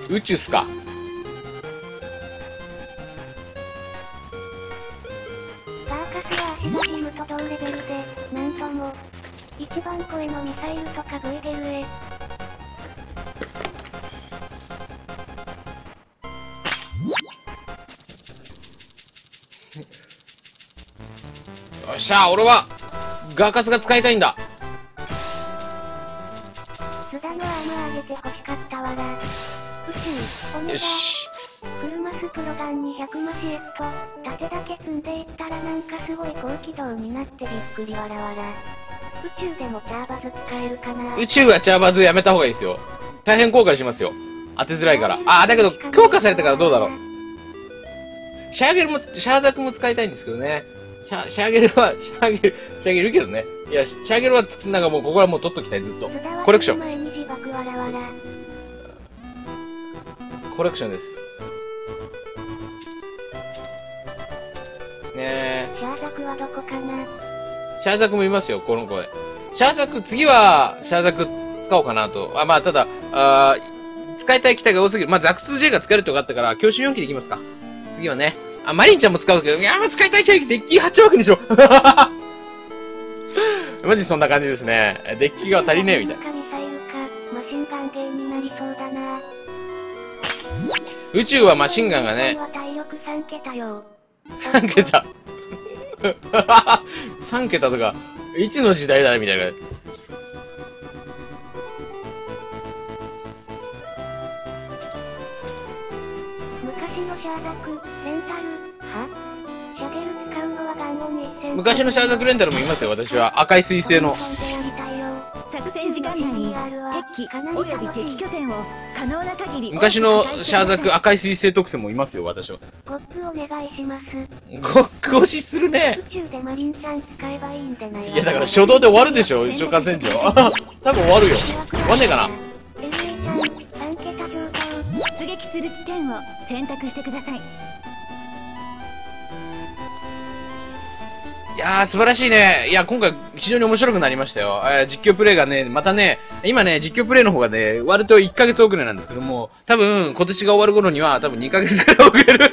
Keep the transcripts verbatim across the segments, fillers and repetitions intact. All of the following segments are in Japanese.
宇宙っすか。 サーカスは足のジムと同レベルで、なんとも、一番声のミサイルとか V ゲルへ。 よっしゃ、俺はガーカスが使いたいんだ。 津田のアーム上げて欲しかったわら。宇宙、オメガ。 よし。 フルマスプロガンにひゃくマシエット、盾だけ積んでいったらなんかすごい高機動になってびっくりわらわら。宇宙でもチャーバズ使えるかな。 宇宙はチャーバズやめた方がいいですよ。大変後悔しますよ。当てづらいから。あー、だけど強化されたからどうだろう。シャーゲルも、シャーザクも使いたいんですけどね。シャ、シャーゲルは、シャーゲル、シャーゲルいるけどね。いや、シャーゲルは、なんかもうここはもう取っときたい、ずっと。コレクション。コレクションです。ねえ。 シャーザクはどこかな。 シャーザクもいますよ、この声。シャーザク、次は、シャーザク使おうかなと。あ、まあ、ただ、あ使いたい機体が多すぎる。まあ、ザク ツージェイ が使えると分かったから、強襲よん機でいきますか。次はね。あ、マリンちゃんも使うけど、いやー、使いたい機体、デッキはち枠にしろ。マジそんな感じですね。デッキが足りねえみたいな。宇宙はマシンガンがね。さんけた。さんけたとか、いつの時代だみたいな。 昔のシャーザク、レンタル、はシャゲル使うのはガンオン一戦。 昔のシャーザクレンタルもいますよ、私は。赤い彗星の。 作戦時間内に敵機および敵拠点を可能な限り。 昔のシャーザク赤い彗星特選もいますよ、私は。 ゴックお願いします。 ゴック押しするね。 宇宙でマリンさん使えばいいんでない。 いやだから初動で終わるでしょ、召喚戦場。多分終わるよ。終わんねえかな。 エルエー さん、さん桁上等。 出撃する地点を選択してください。 いやー、素晴らしいね。いや、今回非常に面白くなりましたよ。えー、実況プレイがね、またね、今ね、実況プレイの方がね、割といっかげつ遅れなんですけども、多分、今年が終わる頃には、多分にかげつくらい遅れる。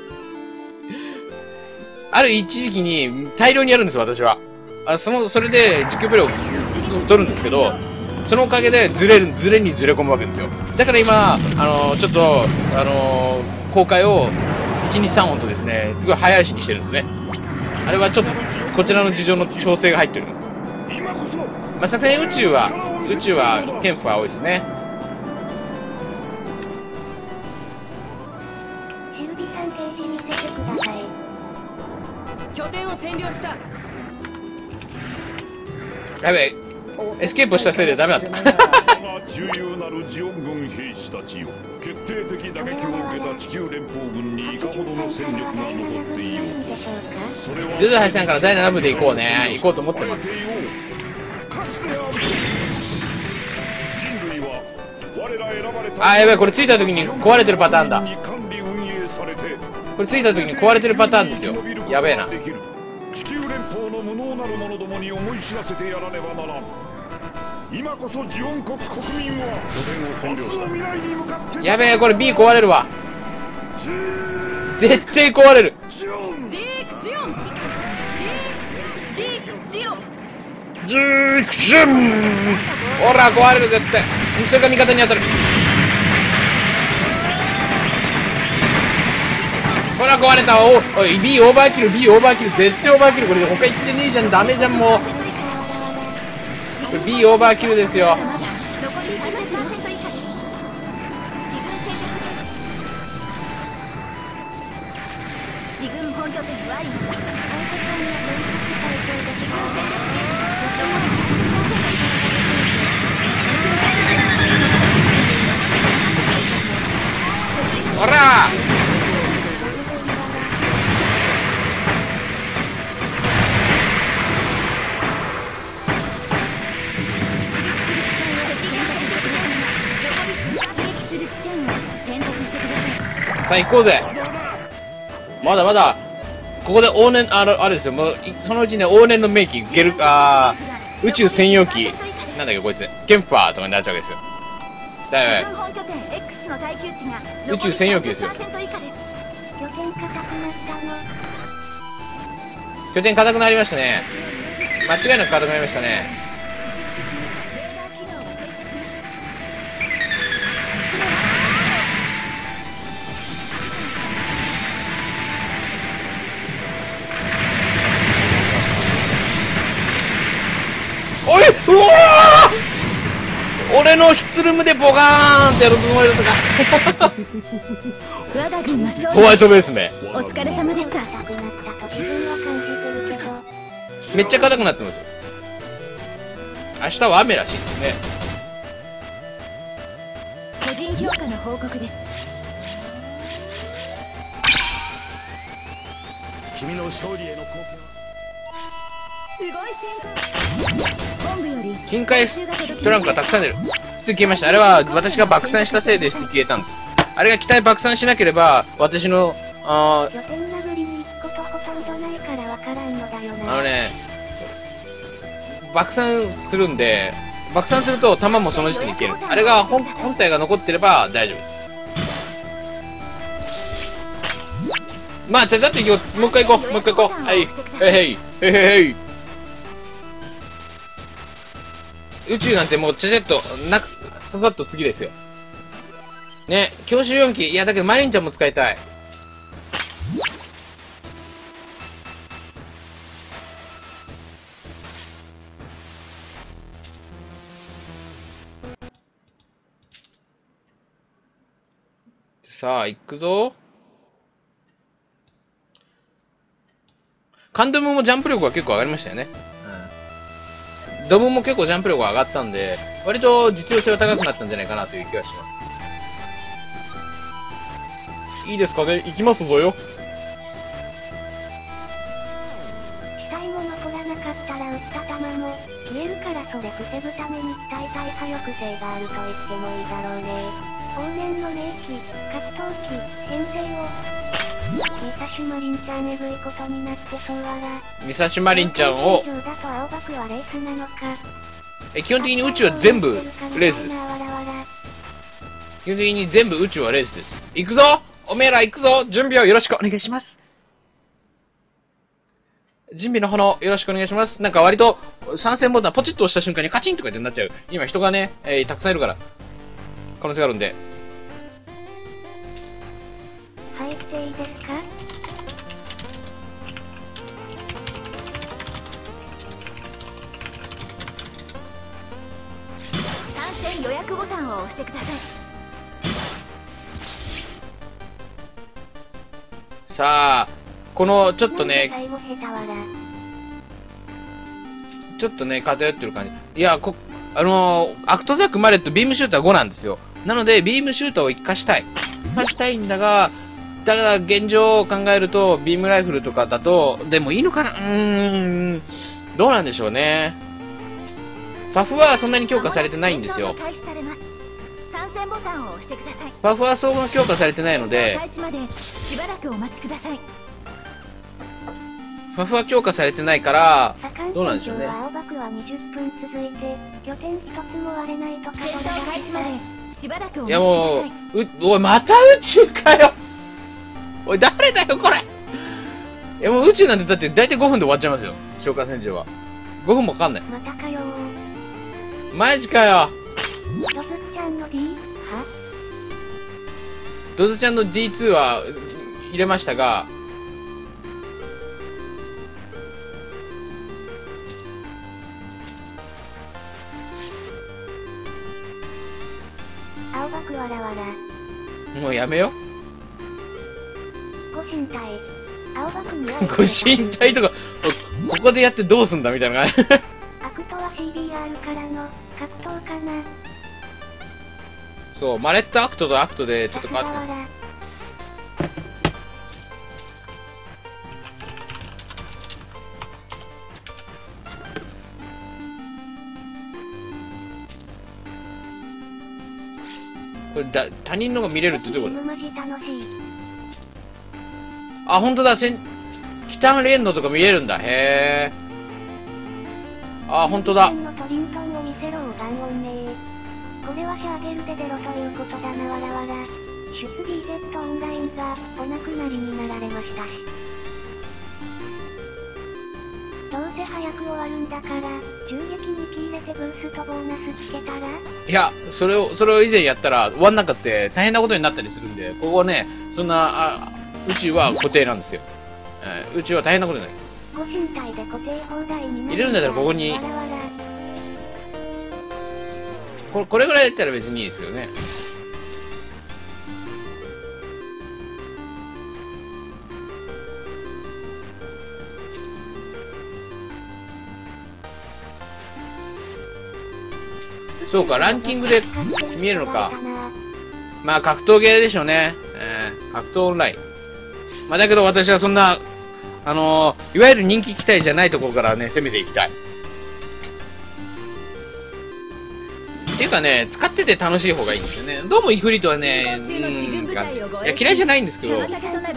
ある一時期に大量にやるんです、私は。あその、それで実況プレイをすごく撮るんですけど、そのおかげでずれる、ずれにずれ込むわけですよ。だから今、あのー、ちょっと、あのー、公開をいちにちさん音とですね、すごい早足にしてるんですね。あれはちょっと、こちらの事情の調整が入っております。まあ、さすがに宇宙は、宇宙は、ケンプは多いですね。 シルビさんゲージ見せてください。 拠点を占領した。 やべえ、エスケープしたせいでダメだった。 重要なるジオン軍兵士たちよ、決定的打撃を受けた地球連邦軍にいかほどの戦力が残っていようか。それはジュズハイさんからだいなな部で行こうね。行こうと思ってます。あ、やべえ、これついた時に壊れてるパターンだ。これついた時に壊れてるパターンですよ。やべえな。 地球連邦の無能なる者どもに思い知らせてやらねばならん。今こそジオン国国民は明日の未来に向かって。 やべえ、これ ビー 壊れるわ。絶対壊れる。 ジークジオンジークジークジオンジークジョン。ほら壊れる絶対。それが味方に当たる。ほら壊れた。おおい B オーバーキル B オーバーキル絶対オーバーキル。これ他行ってねえじゃん。ダメじゃんもう。これ B オーバーキルですよ。ほらさあ行こうぜ。まだまだここで往年あのあれですよ。もうそのうちね往年の名機ゲルあ宇宙専用機なんだっけこいつケンプァーとかになっちゃうわけですよ。だよの耐久値が宇宙専用機ですよ。 残りさんじゅっパーセント以下です。 拠点硬くなったの。 拠点硬くなりましたね。間違いなく硬くなりましたね。 レーダー機能が停止します。 おい、うわー、俺のシュツルムでボガーンってやるつもりだったか。 我が軍の勝ホワイ利トベースめ。 お疲れ様でした。 硬くなったと自分は感じてるけど。 めっちゃ硬くなってますよ。明日は雨らしいですね。 個人評価の報告です。 君の勝利への貢献はすごい戦果。本部より金塊トランクがたくさん出る。出消えました。あれは私が爆散したせいで出消えたんです。あれが機体爆散しなければ、私の、あ拠点殴りに行くことほとんどないからわからんのだよな。 あのね、爆散するんで、爆散すると弾もその時点で消えるんです。あれが本、本体が残ってれば大丈夫です。まあ、ちゃちゃっと行こう。もう一回行こう。もう一回行こう。はい。へいへい。へいへい。宇宙なんてもうちゃちゃっと、なく、ささっと次ですよ。ね、教習よんき。いや、だけどマリンちゃんも使いたい。さあ、行くぞ。カンドムもジャンプ力が結構上がりましたよね。うん。ドムも結構ジャンプ力が上がったんで、割と実用性は高くなったんじゃないかなという気がします。いいですかね、行きますぞよ。 機体も残らなかったら撃った弾も消えるから、それ防ぐために機体大破抑制があると言ってもいいだろうね。往年の名機、格闘機、編成をミサシマリンちゃんえぐいことになってそうわら。 ミサシマリンちゃんを、 だと青バクはレースなのか。 え、基本的に宇宙は全部レースです。 わらわら基本的に全部宇宙はレースです。行くぞ、おめえら行くぞ、準備をよろしくお願いします。準備の炎よろしくお願いします。なんか割と参戦ボタンポチッと押した瞬間にカチンとかってなっちゃう。今人がね、えー、たくさんいるから。可能性があるんで。 入っていいですか？ 参戦予約ボタンを押してください。 さあ、このちょっとね、 最後下手わら。 ちょっとね、偏ってる感じ。いや、こ、あのー、アクトザックマレットビームシューターごなんですよ。なので、ビームシューターを活かしたい。活かしたいんだが、ただ、現状を考えると、ビームライフルとかだと、でもいいのかなうーん、どうなんでしょうね。パフはそんなに強化されてないんですよ。 参戦ボタンを押してください。 パフはそんな強化されてないので、 開始までしばらくお待ちください。 パフは強化されてないから、どうなんでしょうね。 青バクはにじゅっぷん続いて、拠点一つも割れないとか。 戦闘開始までしばらくおいや待ちくだもさい。 う、う、おい、また宇宙かよ。おい、誰だよ、これ。いや、もう宇宙なんてだって大体ごふんで終わっちゃいますよ。消化戦場は。ごふんもかかんない。 またかよー。 マジかよ。 ドズちゃんの D？ は？ ドズちゃんの ディーツー は入れましたが、 青バクわらわら。 もうやめよ。 ご神体。青バクにはご神体とか、ここでやってどうすんだみたいな感じ。 アクトは シーディーアール からの格闘かな。 そう、マレットアクトとアクトでちょっと変わってる。これだ、他人のが見れるってどういうこと？あ、ほんとだ、せん、キタンレンドとか見えるんだ。へー。あ、ほんとだ。 これはシャーゲルで出ろということだな。わらわら。シュス ビーゼット オンラインがお亡くなりになられましたし。どうせ早く終わるんだから、銃撃に気入れてブーストボーナスつけたら？ いや、それを、それを以前やったら終わんなかって大変なことになったりするんで、ここね、そんな、あ宇宙は固定なんですよ。えー、宇宙は大変なことになる。 ご身体で固定放題になる。 入れるんだったらここに、 わらわらこ, これぐらいだったら別にいいですけどね。そうか、ランキングで見えるのか。まあ、格闘ゲーでしょうね。えー、格闘オンライン。まあ、だけど私はそんな、あのー、いわゆる人気機体じゃないところからね、攻めていきたい。っていうかね、使ってて楽しい方がいいんですよね。どうもイフリートはね、うん、いや嫌いじゃないんですけど。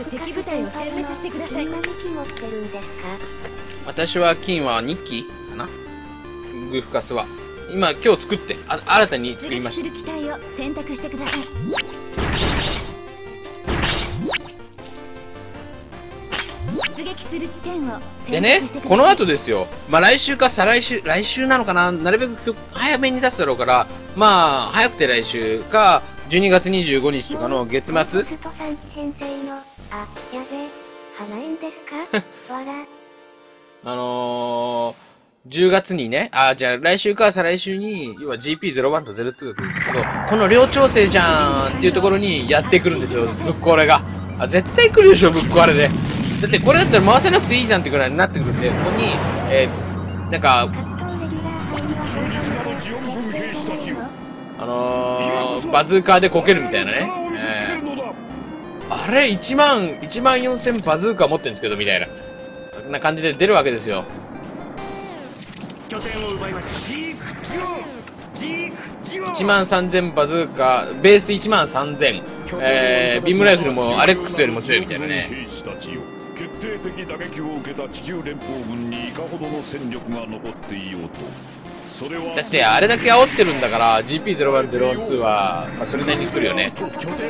私は金はにきかな。グーフカスは。今、今日作って、あ新たに作りました。でね、この後ですよ。まあ来週か再来週、来週なのかな、なるべく早めに出すだろうから、まあ、早くて来週か、じゅうにがつにじゅうごにちとかの月末。 あ、やべ、花園ですか？わら。 あのー、じゅうがつにね、あ、じゃあ来週か再来週に、要は ジーピーゼロワン とゼロツーが来るんですけど、この寮調整じゃんっていうところにやってくるんですよ、ぶっ壊れが。あ、絶対来るでしょ、ぶっ壊れで。だってこれだったら回せなくていいじゃんってくらいになってくるんで、ここに、えー、なんか、あのー、バズーカーでこけるみたいなね。えー、あれ、いちまん、いちまんよんせんバズーカー持ってるんですけど、みたいな。そんな感じで出るわけですよ。 拠点を奪いました。 いちまんさんぜんバズーカー、ベースいちまんさんぜん、えー、ビームライフルもアレックスよりも強いみたいなね。 決定的打撃を受けた地球連邦軍にいかほどの戦力が残っていようと、それはだってあれだけ煽ってるんだから ジーピーゼロワンゼロツー は、まあ、それなりに来るよね。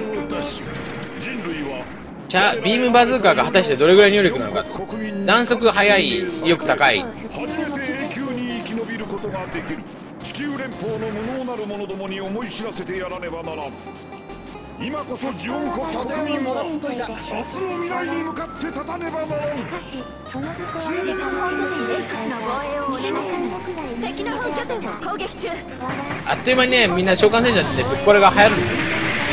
じゃあビームバズーカーが果たしてどれぐらいの威力なのか。弾速速い、威力高い。 初めて永久に生き延びることができる地球連邦の無能なる者どもに思い知らせてやらねばならん。今こそジオン国国民は明日の未来に向かって立たねばならん。 敵の本拠点を攻撃中。 あっという間にね、みんな召喚戦車ってぶっ壊れが流行るんですよ。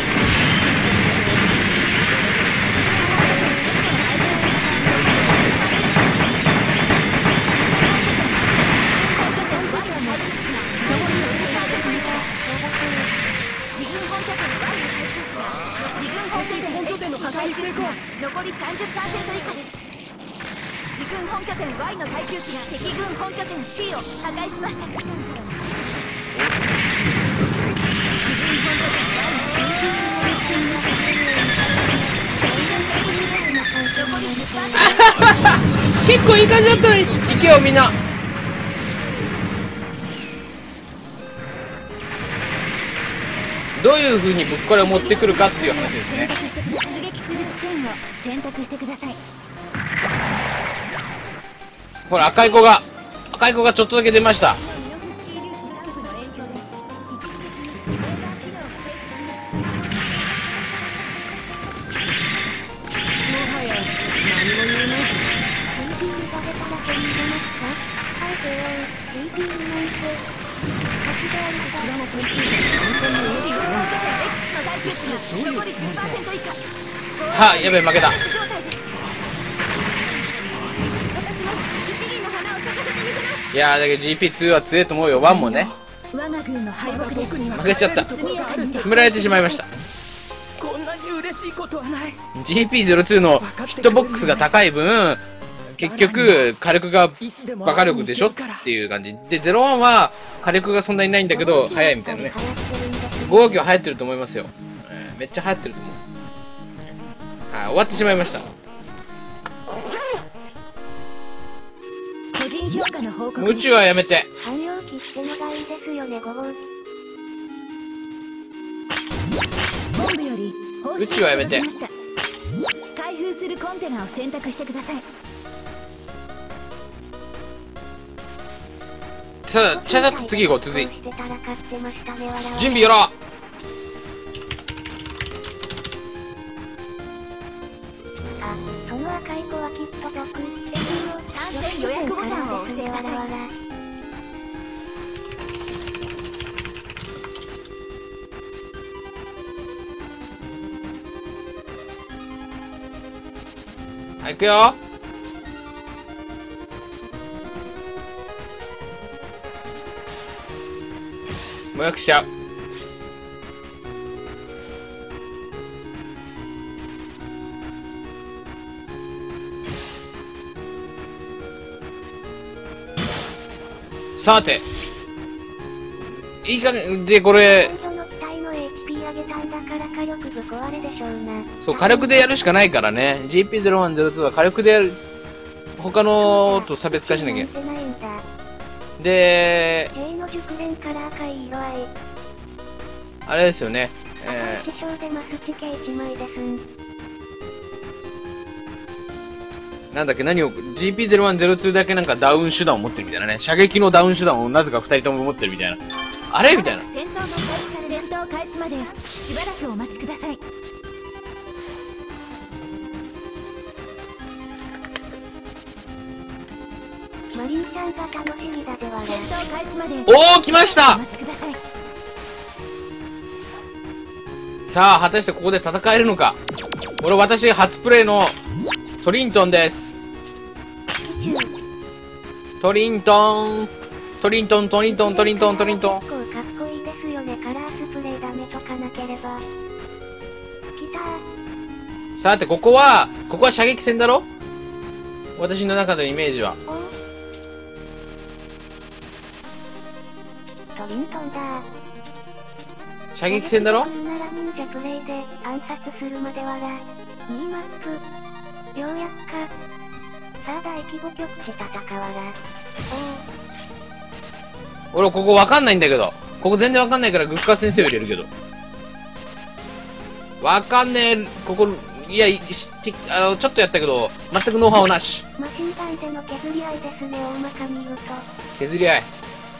残り さんじゅっパーセント 以下です。自軍本拠点 ワイ の耐久値が敵軍本拠点 シー を破壊しました。自軍本拠点 ワイ結構いい感じだったのに、行けよみんな。どういう風にぶっ壊れを持ってくるかっていう話ですね。 出撃する地点を選択してください。 ほら、赤い子が赤い子がちょっとだけ出ました。はあ、やべえ、負けた。いやー、だけど ジーピーツー は強いと思うよ。ワンもね。負けちゃった。決められてしまいました。 こんなに嬉しいことはない。 ジーピーゼロツー のヒットボックスが高い分、結局火力がバカ力でしょっていう感じで、ゼロワンは火力がそんなにないんだけど速いみたいなね。ご号機は流行ってると思いますよ。えー、めっちゃ流行ってると思う。はい、終わってしまいました。宇宙はやめて。 汎用機ってのがいいですよね、ご号機。 本部より報宇酬宙はやめてが届きました。開封するコンテナを選択してください。 さあ、ちゃちゃっと次行こう、次。 してたら買ってましたね、わらわら。 準備よろう。 あ、その赤い子はきっと毒。えー、 参戦予約ボタンを押してください。 わらわら。 はい、行くよ。もうよくしちゃう。さて、いい加減でこれ、 今度の機体の エイチピー 上げたんだから火力部壊れでしょうな。 そう、火力でやるしかないからね。ジーピーゼロワンゼロツー は火力でやる。他のと差別化しなきゃ。 なんてないんだ。 で、 J の熟練から赤い色合い。 あれですよね。え師匠でマスチケいちまいですん。 ー、なんだっけ、何を、ジーピーゼロワンゼロツー だけなんかダウン手段を持ってるみたいなね。射撃のダウン手段をなぜか二人とも持ってるみたいな。あれみたいな。 戦闘の開始から戦闘開始までしばらくお待ちください。 マリンちゃんが楽しみだぜわら。 戦闘開始までおー、来ましたお待ちください。 さあ、果たしてここで戦えるのか。これ私初プレイのトリントンです。トリントン、トリントン、トリントン、トリントン、トリントン。 結構かっこいいですよね。カラースプレーダメとかなければ。来た。 さて、ここは、ここは射撃戦だろ？私の中でのイメージは。 おトリントンだ。 射撃戦だろ？ 来るなら忍者プレイで暗殺するまでわら。にマップ。ようやくか。さあ大規模局地戦わら。お俺ここわかんないんだけど。ここ全然わかんないからグッカー先生を入れるけど。わかんねえ。ここ、いや、しあの、ちょっとやったけど、全くノウハウなし。 マシンガンでの削り合いですね、大まかに言うと。 削り合い。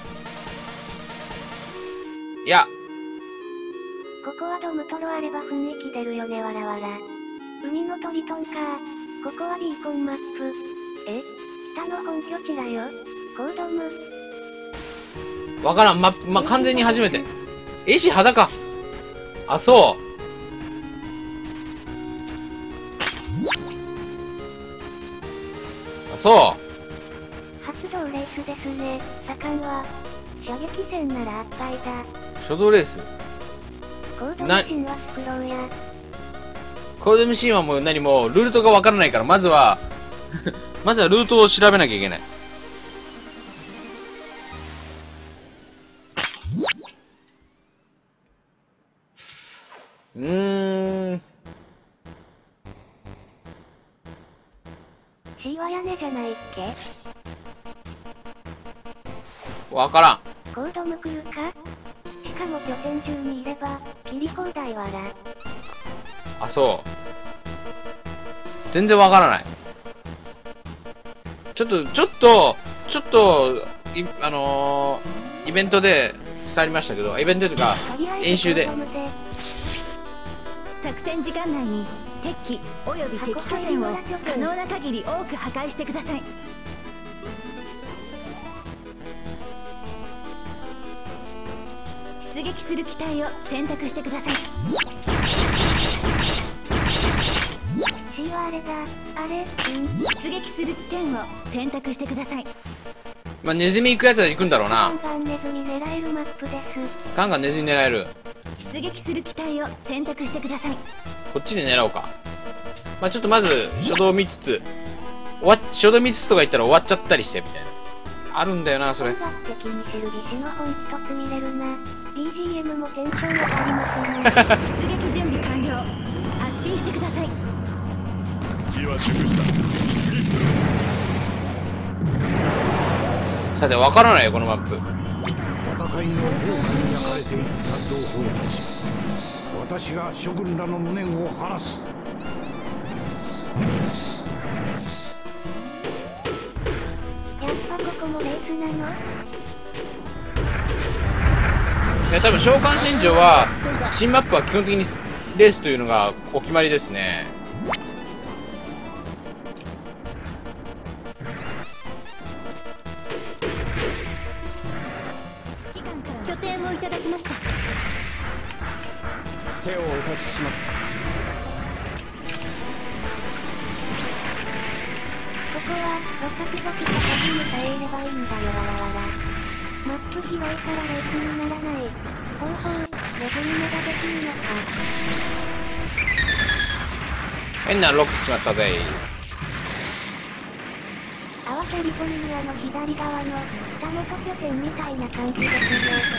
いや、 ここはドムトロあれば雰囲気出るよねわらわら。海のトリトンか。ここはビーコンマップ。え北の本拠地だよ。コードム。 わからん。ま、ま、完全に初めて。絵師肌か。あ、そう。あ、そう。 発動レースですね。盛んは。射撃戦なら圧敗だ。 初動レース。 コードマシンは作ろうや。 コードマシンはもう何も、ルートがわからないから、まずは、まずはルートを調べなきゃいけない。うーん。 C は屋根じゃないっけ？ わからん。 コードム来るか？しかも拠点中にいれば、切り放題わら。 あ、そう。全然わからない。ちょっと、ちょっと、ちょっと、い、あのー、イベントで伝わりましたけど、イベントというか、演習で。 作戦時間内に敵機および敵拠点を可能な限り多く破壊してください。出撃する機体を選択してください。 C はあれだ。あれ、うん。 出撃する地点を選択してください。 まあ、ネズミ行くやつは行くんだろうな。 ガンガンネズミ狙えるマップです。 ガンガンネズミ狙える。 出撃する機体を選択してください。 こっちで狙おうか。まあ、ちょっとまず、初動見つつ、終わっ、初動見つつとか言ったら終わっちゃったりして、みたいな。あるんだよな、それ。 音楽的に知る技師の本一つ見れるな。ビージーエム もテンション上がりますね。 出撃準備完了。発進してください。 機は熟した。出撃するぞ。 さて、わからないよ、このマップ。 戦いの豪華に焼かれていった同胞たち。 私が諸君らの無念を晴らす。 やっぱここもレースなの？ いや、多分召喚戦場は新マップは基本的にレースというのがお決まりですね。 拠点をいただきました。 手をお貸しします。 ここは私が来た時にさえいればいいんだよ。わらわら。マップ広いからレースにならない。ほうほう、レベルメができるのか。 変なロックしまったぜ。 合わせリコニアの左側の下の拠点みたいな感じですね。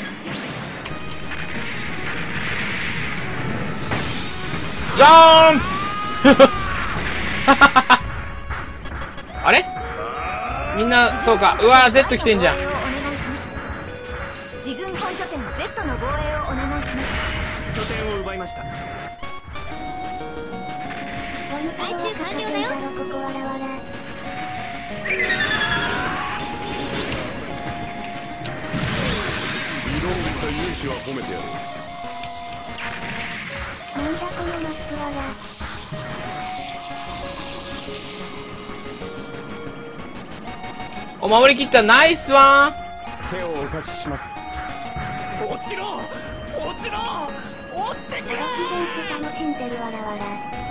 ジャンプあれみんな、そうか。うわー、Z 来てんじゃん。 自軍本拠点 Z の防衛をお願いします。 拠点を奪いました。 回収完了だよ。 ここわらわら。 挑んできた勇気は褒めてやる。 なんだこのマップはら。 お守り切った。ナイスワン。 手をお貸しします。落ちろ落ちろ落ちてくれ。 プレゼント楽しんでるわらわら。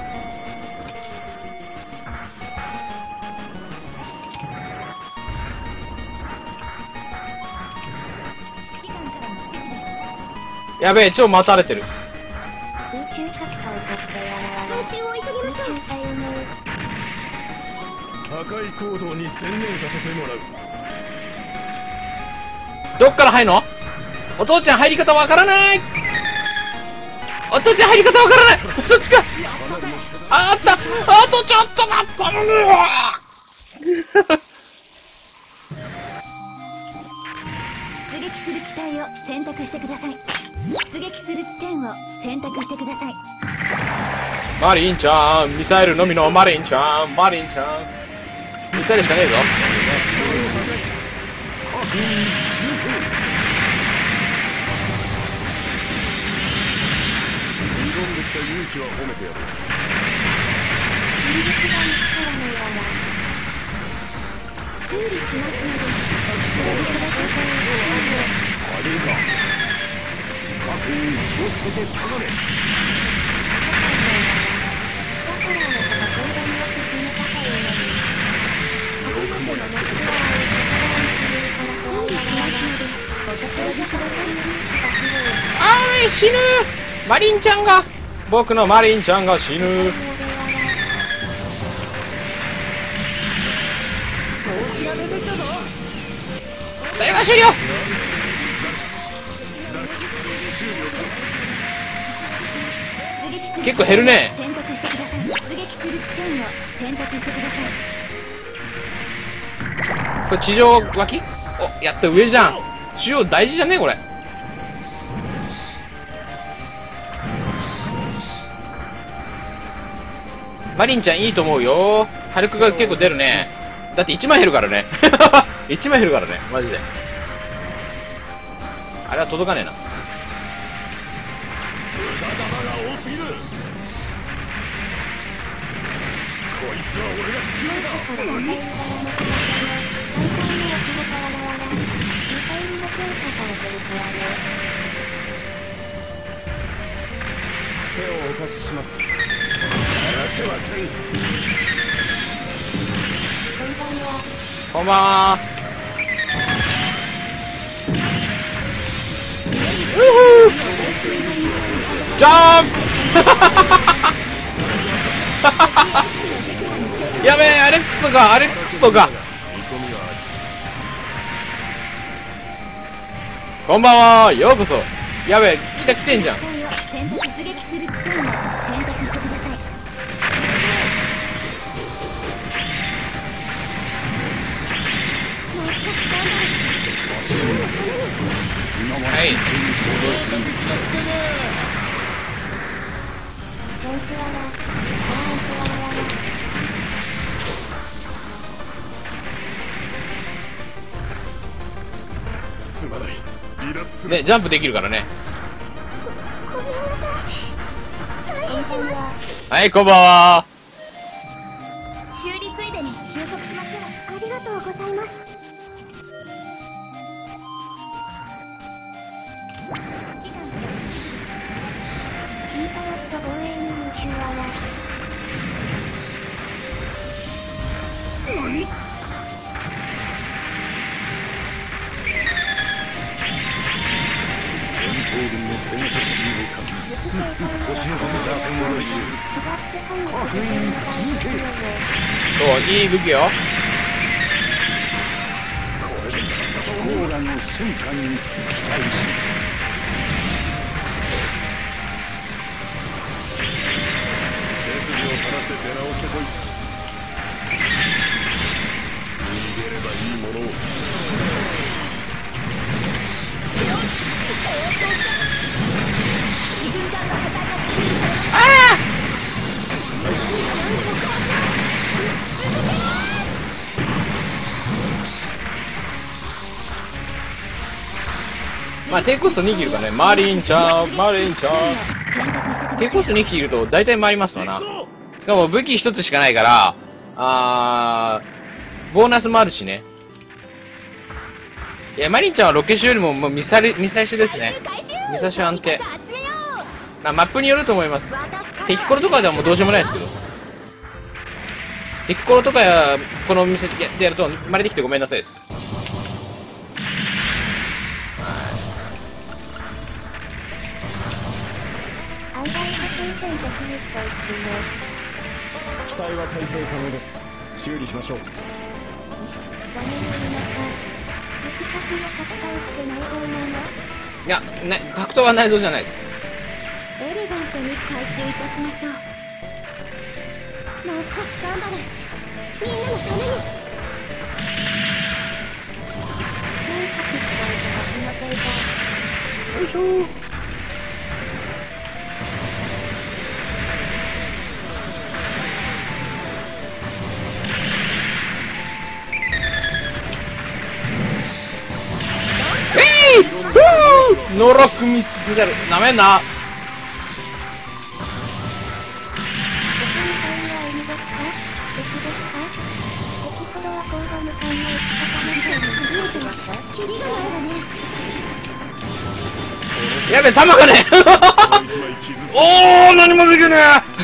やべえ、超待たれてる。 空中角化を買ってわらわら。 回収を急ぎましょう。 破壊行動に専念させてもらう。 どっから入るの？お父ちゃん入り方わからない。お父ちゃん入り方わからない。そっちか。あ、あった。あとちょっと待った。 出撃する機体を選択してください。出撃する地点を選択してください。 マリンちゃん、ミサイルのみのマリンちゃん、マリンちゃん。ミサイルしかねえぞ。 挑んできた勇気は褒めてやる。 修理しますのでお調べください。 あれか。各員気をつけてかがれ。 修理しますのでおくつろぎください。 あーい、死ぬ。マリンちゃんが、僕のマリンちゃんが死ぬ。 調子が出てきたぞ。 誰が終了。結構減るね。 選択してください。出撃する地点を選択してください。 これ地上脇？お、やった、上じゃん。中央大事じゃねこれ。マリンちゃんいいと思うよ。火力が結構出るね。だっていちまい減るからね。いちまい減るからね、マジで。あれは届かねえな。 無駄玉が多すぎる。こいつは俺が引き上げた。 手をお貸しします。 やらせません。 こんばんは。ジャンプやべえ、アレックスとか、アレックスとか。こんばんは、ようこそ。やべえ、北来てんじゃん。 出撃する地点を選択してください。もう少し頑張る。 はい。 ンプワラ。あー、ンプワラやら。 すまない。離脱する。 ね、ジャンプできるからね。 ごめんなさい。大変します。 はい、こんばんは。 修理ついでに休息しましょう。ありがとうございます。指揮官からの指示です。 インパロット防衛に優秀ワラ。 何？連邦軍のペガサス G を確認。星のこと作戦はないし。確認続け。 そう、いい武器よ。 これで勝ったと思う。コーラの戦果に期待する。背筋を垂らして出直してこい。逃げればいいものを。 自軍艦の破壊が確認されました。 ああ何でも交渉撃ち続けます。 まあ、低コストに機いるからね。マリンちゃん、マリンちゃん。 選択してください。 低コストに機いると大体回りますわな。しかも武器一つしかないから、あー、ボーナスもあるしね。いや、マリンちゃんはロケシよりももうミサイル、ミサイルですね。ミサイル安定。 集めよう。 まあ、マップによると思います。 私から敵コロとかではもうどうしようもないですけど。敵コロとかや、この店でやると、生まれてきてごめんなさいです。 案外派遣戦できると言ってね。 機体は再生可能です。修理しましょう。 画面の中。敵先の格闘してない方なの？ いや、ね、格闘は内臓じゃないです。 エレガントに回収いたしましょう。もう少し頑張れ。みんなのために。 なんかきっと私の手が。 よいしょえいふぅノロックミスピザル。なめんな。やべ、弾がねおー、何もできねえ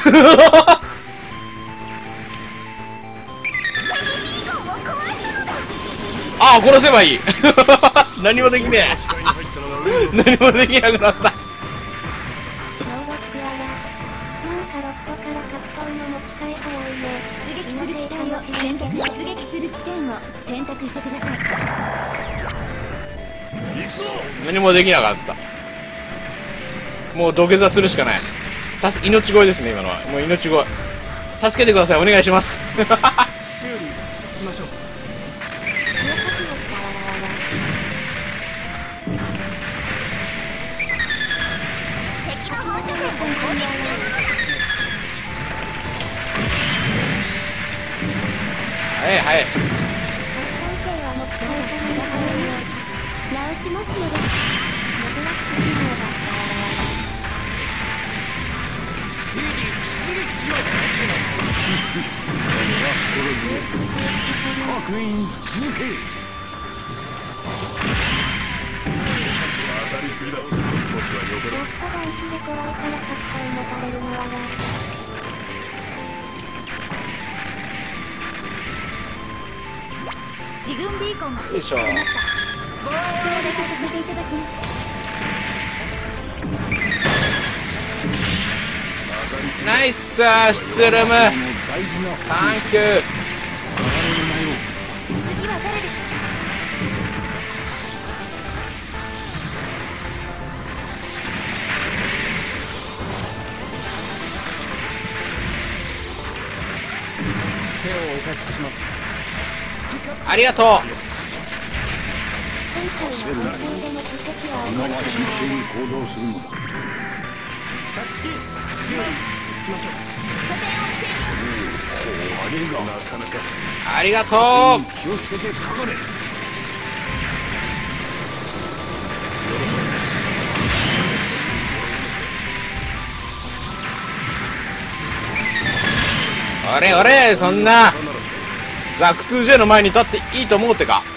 ああ、殺せばいい何もできねえ何もできなくなった。 出撃する機体を選択、出撃する地点を選択してください。 何もできなかった。もう土下座するしかない。たす命乞いですね、今のは。もう命乞い。助けてください、お願いします。 修理しましょう。 敵の本拠点が攻撃中なのだ。 はいはい。 直しますので。 確認続け。当たりすぎだ。少しはよけろ。 自軍ビーコンがよいしょ。 設置されました。防衛を協力させていただきます。 ナイスーシュトゥルムサンキュー。 次は誰ですか？ 手をお貸しします。 ありがとう。 今は真剣に行動するのだ。着機します。 しましょう。拠点を制あれがなかなかありがとう。 気をつけてかかれ。よろしく。 あれあれ、そんなザク ツージェー の前に立っていいと思うってか。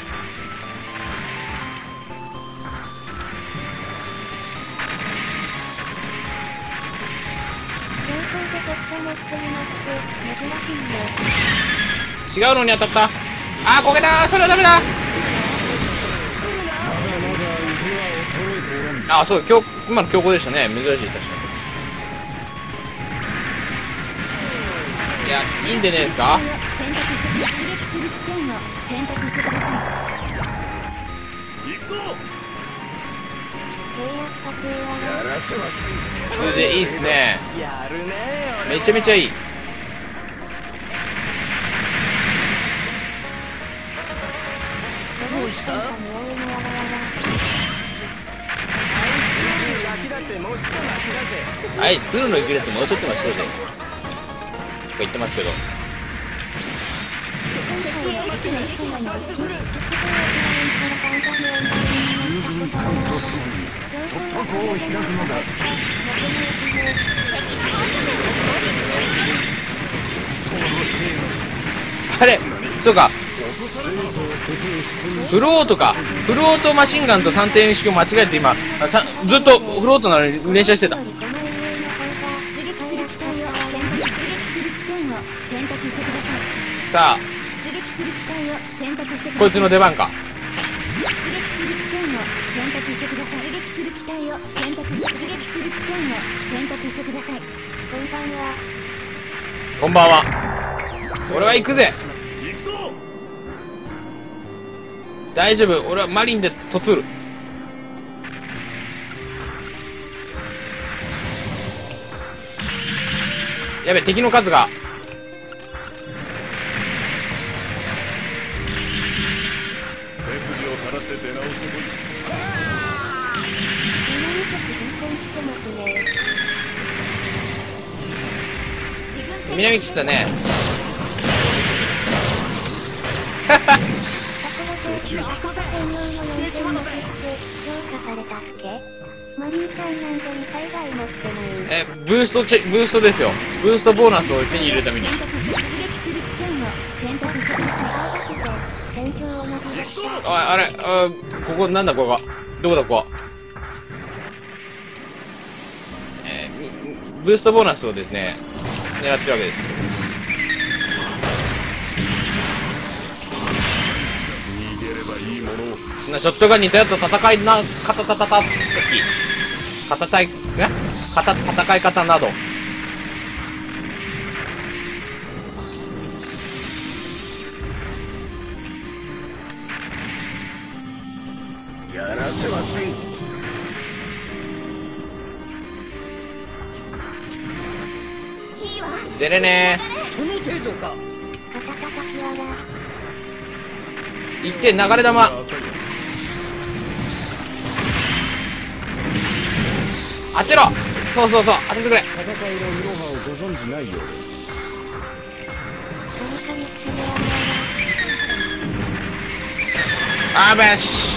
違うのに当たった。あー、こけた。それはダメだ。あ、そう、強今の強行でしたね。珍しい、確かに。いや、いいんでねえですか。 選択して出撃する地点を選択してください。 行くぞ。 やらせはツージェー いいっすね。めちゃめちゃいい。 どうした？ アイスクールのガキだってもうちょっとマシだぜ。 はい、スクールの行くやつもうちょっと待ちとるぜ。とか言ってますけど。 敵エース機の敵を突出する。 遊軍艦とともに突破口を開くのだ。 あれ、そうか。フロートか。フロートマシンガンとさんてん式を間違えて今、さずっとフロートなのに連射してた。 出撃する機体を選択出撃する地点を選択してください。 さあ、 出撃する機体を選択してください。 こいつの出番か。 出撃する地点を選択してください。出撃する機体を選択し出撃する地点を選択してください。 こんばんは。 こんばんは。俺は行くぜ。 行くぞ。 大丈夫。俺はマリンで突る。やべ、敵の数が。 背筋を垂らして出直してこい。 南敵進行してますね。 南来たね。 専用のよんてんの設定強化されたっけ。マリーちゃんなんでにかい台持ってない。 え、ブーストチェ、ブーストですよ。ブーストボーナスを手に入れるために。 選択して出撃する地点を選択してください。 青だけど戦況同じでした。 あ、あれ、あ、ここなんだここは。どこだここは。えーみブーストボーナスをですね、狙ってるわけです。 逃げればいいものを。 そんなショットガンに頼った戦いな、かたたたた、かたたい、えかた、戦い方など。 やらせはせん。 いいわ。 出れねその程度か。 カタカタキワラ。 ー。いって流れ弾。当てろ。そうそうそう、当ててくれ。 戦いのいろはをご存知ないようで。 何かに来てあーべし。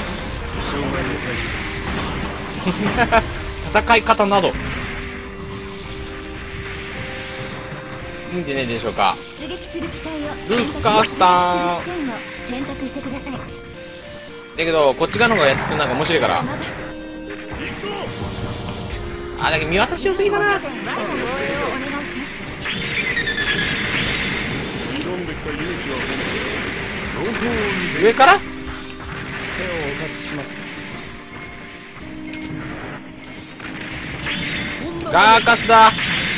戦い方など。いいんでねえでしょうか。 出撃する機体をルーカースター出撃する地点を選択してください。 だけど、こっち側の方がやっててなんか面白いから。 まだあ、だけど見渡し良すぎだな。 前の護衛をお願いします。 挑んできた勇気はどこを見て上から手をお貸しします。 ガーカスだ。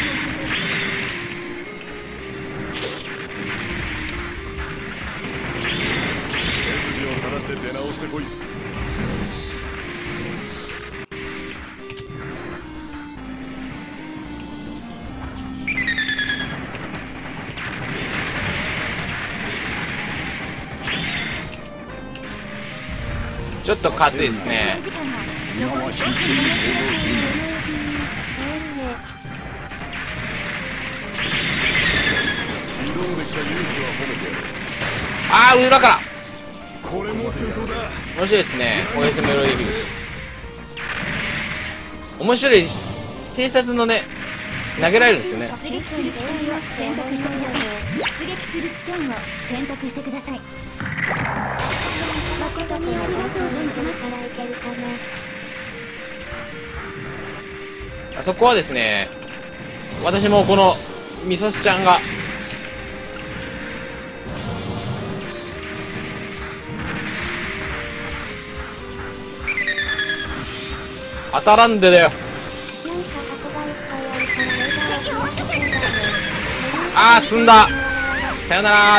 背筋を垂らして出直してこい。 ちょっと熱いですね。 時間が今は慎重に行動する。 ああ、裏からこれも戦争だ。 面白いですね。オーエス もいろいろできるし。面白いし、偵察のね、投げられるんですよね。 出撃する機体を選択してください。出撃する地点を選択してください。誠にありがとう存じます。 あそこはですね、私もこのミサスちゃんが当たらんでだよ。ああ、済んだ。さよなら。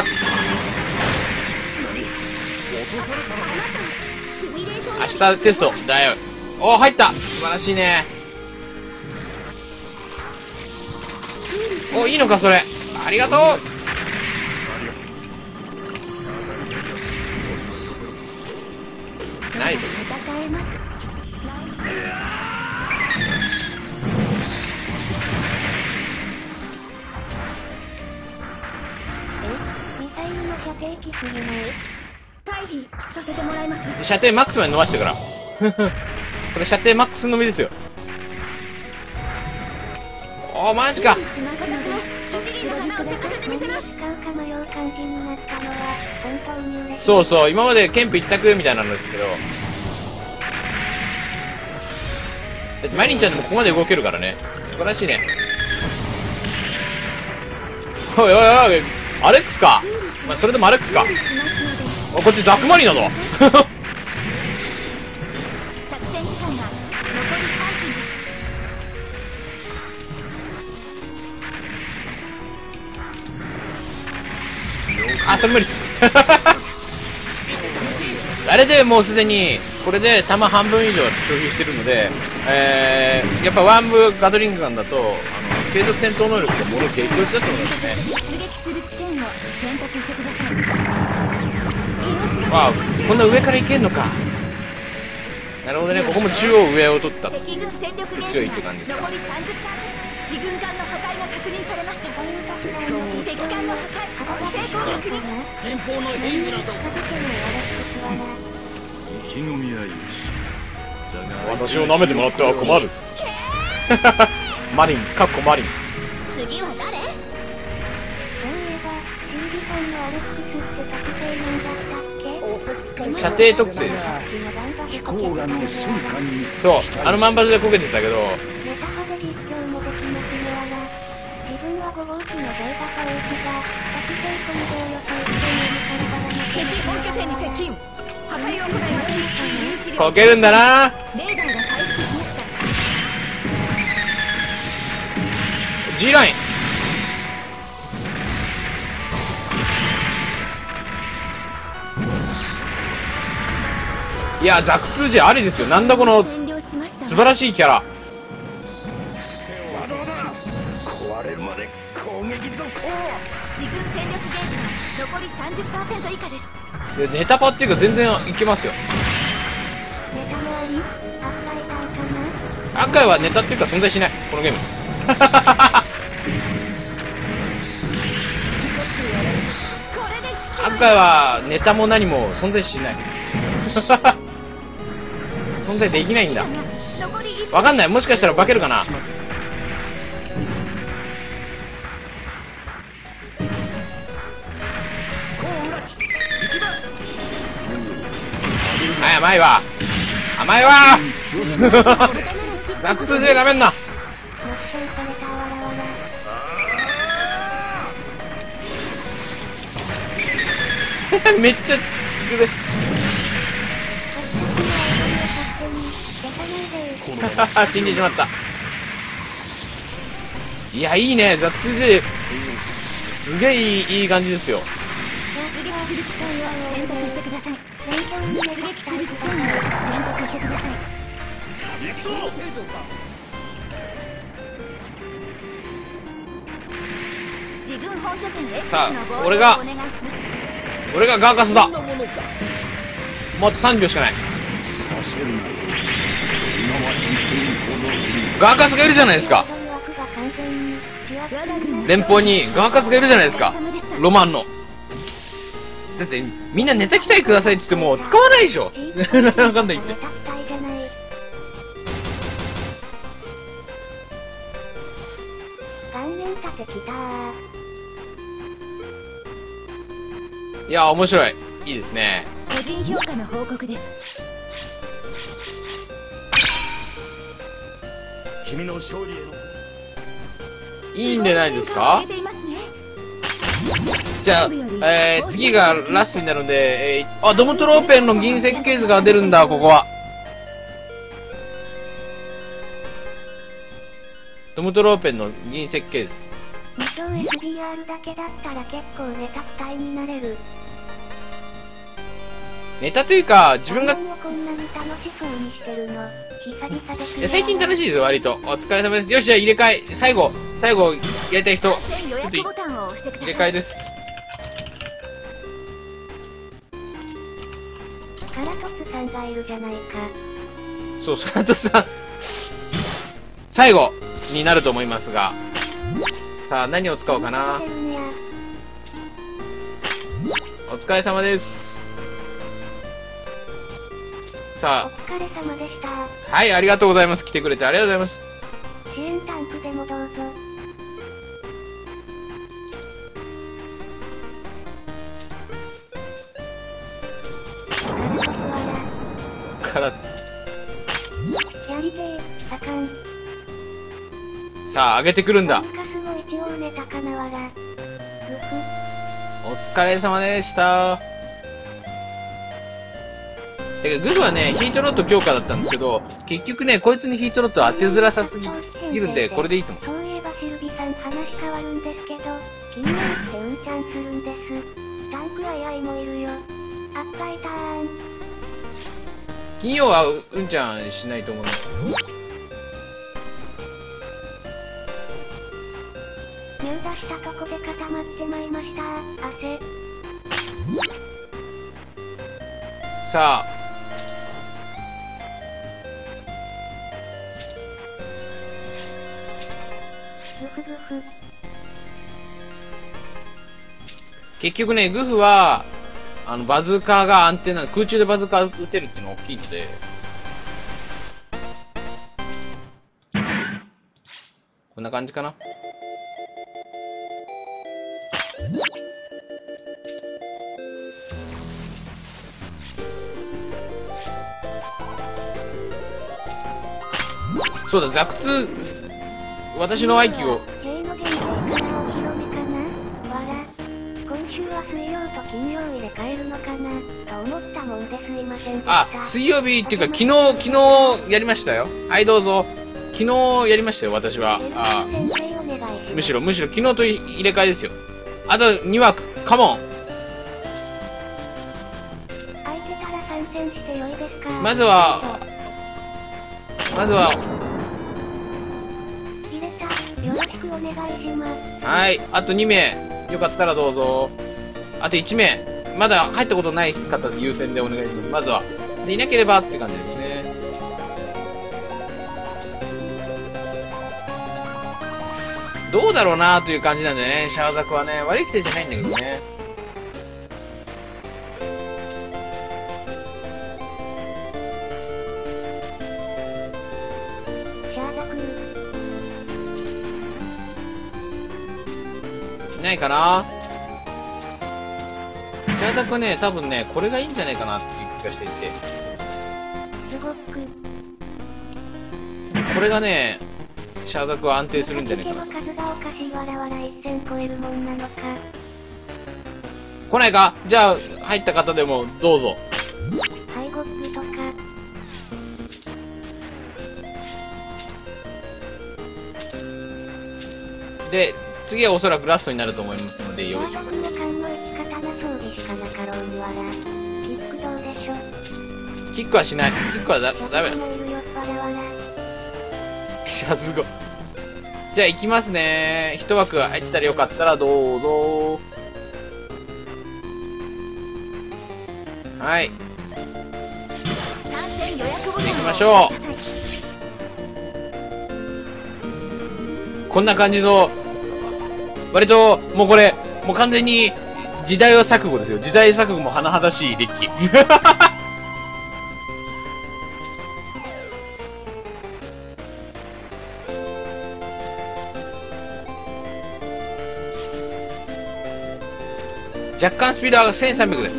明日テストだよ。おお、入った。素晴らしいね。お、いいのかそれ。ありがとう。ナイス。 戦えます。 ミサイルの射程機すぎない？ 退避させてもらいます。 射程マックスまで伸ばしてから。これ射程マックスのみですよ。おー、マジか。 私も一輪の花を咲かせてみせます。 使うか迷う感じになったのは本当に嬉しい。 そうそう、今までケンプ一択みたいなんですけど、だってマリンちゃんでもここまで動けるからね。素晴らしいね。おいおいおい、アレックスか。まあ、それでもアレックスか。お、こっちザクマリンなの。 作戦時間が残りさんぷんです。 あ、それ無理っす。あれでもうすでにこれで弾半分以上消費してるので、えー、やっぱワンブガトリングガンだとあの継続戦闘能力がもの激落ちだと思いますね。 出撃する地点を選択してください。 わあ、こんな上から行けんのか。なるほどね、ここも中央上を取った。 敵軍戦力ゲー強いジがって感じですか。 残り さんじゅっパーセント。自軍艦の破壊が確認されました。敵艦の破壊成功確認。 遠方の兵器など意気込みはよし。 私を舐めてもらっては困る。マリン、かっこマリン。 次は誰？ そういえば、キンギさんのアレックスって特性なんだったっけ？ おせっかい射程特性です。 飛行がの瞬間にそう、あの万発でこけてたけど、 ネタ派で実況もできますねあら。自分はご号機のデータ化を置きが、作成込みでおよそいってんよりからがら敵本拠点に接近。破壊を行います。スキー粒子量こけるんだな。 レーダーが回復しました。 G ライン。いや、ザク ツージェー ありですよ。なんだこの占領しました。 素晴らしいキャラ。 壊れるまで攻撃続行。 自軍戦力ゲージが残り さんじゅっパーセント 以下です。 でネタパっていうか全然いけますよ。 ネタもあり、アップライターかな？ 赤はネタっていうか存在しない。このゲーム。 これで赤はネタも何も存在しない。存在できないんだ。 残りいっわかんない。もしかしたら化けるかな。はい、甘いわ。甘いわ。ザク ツージェー なめんな。 目標されたわらわら。 めっちゃ、死んでしまった。いや、いいね。ザク ツージェー、すげえいい、いい感じですよ。 出撃する機体を選択してください。出撃する地点を選択してください。自軍本拠点 X さあのボールを俺がお願いします。 俺がガーカスだ。もうあとさんびょうしかない。 焦るな。今は慎重に行動する。 ガーカスがいるじゃないですか。 枠が完全に、 我が軍の連邦にガーカスがいるじゃないですか。 お疲れ様でした。 ロマンの。だって、みんなネタ機体くださいって言っても、使わないでしょ。なんだかんだ言って。 ネタ機体じゃない。顔面立てきたー。 いや、面白い。いいですね。 個人評価の報告です。 君の勝利へのいいんじゃないですか。 すごい成果を上げていますね。 じゃあ、えー、次がラストになるんで、えー、あ、ドムトローペンの銀設計図が出るんだ、ここは。ドムトローペンの銀設計図。 無償 エスディーアール だけだったら結構ネタ機体になれる。 ネタというか、自分が、い顔面をこんなに楽しそうにしてるの。久々ですや、最近楽しいですよ、割と。お疲れ様です。よし、じゃあ入れ替え、最後、最後、やりたい人、ち予ょっと約ボタンを押してください。 入れ替えです。 カラトツさんがいるじゃないか。 そう、その後さ、最後になると思いますが、さあ、何を使おうかな。お疲れ様です。さお疲れ様でした。 あ、はい、ありがとうございます。来てくれてありがとうございます。 支援タンクでもどうぞ。 から、 やりてえ、盛ん。 さあ、上げてくるんだ。 なんかすごい一応ネタかなわら。ぐふ。 お疲れ様でした。てか、グフはね、ヒートロッド強化だったんですけど、結局ね、こいつにヒートロッド当てづらさすぎ、すぎるんで、これでいいと思う。 そういえばシルビさん話変わるんですけど、金曜ってうんちゃんするんです。タンクアイアイもいるよ。あったいたーん。 金曜はう、うんちゃんしないと思います。 入出したとこで固まってまいりました。汗。 さあ、 グフグフ。 結局ね、グフは、あの、バズーカが安定なの、空中でバズーカ撃てるっていうのが大きいので、こんな感じかな。そうだ、ザクツ、私の愛機を、 ゲーム限定からお披露目かな。わら。今週は水曜と金曜入れ替えるのかなと思ったもんですいませんでした。 あ、水曜日っていうか、昨日、昨日やりましたよ。はい、どうぞ。昨日やりましたよ、私は。あ先生お願いします。 むしろ、むしろ昨日と入れ替えですよ。あとに枠、カモン。 空いてたら参戦してよいですか。 まずは、まずは、 入れた。よろしくお願いします。 はい、あとに名。よかったらどうぞ。あといち名。まだ入ったことない方優先でお願いします。まずは。で、いなければって感じですね。どうだろうなという感じなんでね、シャワザクはね、悪い人じゃないんだけどね。 シャーザクいないかな。シャワザクはね、多分ね、これがいいんじゃないかなっていう気がしていて。 すごく。 これがね、シャワザクは安定するんじゃないかな。 の数がおかしいわらわら一線超えるもんなのか。 来ないか。じゃあ、入った方でもどうぞ。 ハイゴップとか。 で、次はおそらくラストになると思いますので、よろしく。 シャーザクの勘の生き方な装備しかなかろうにわら。キックどうでしょ。 キックはしない。キックはだ、ダメだ。 もいるよわらわら。 いや、すごい。じゃあ行きますね。一枠入ったらよかったらどうぞ。はい。 参戦予約ボタンを行きましょう押してください。 こんな感じの、割と、もうこれ、 もう完全に時代は錯誤ですよ。時代錯誤も甚だしいデッキ。若干スピードはせんさんびゃくで。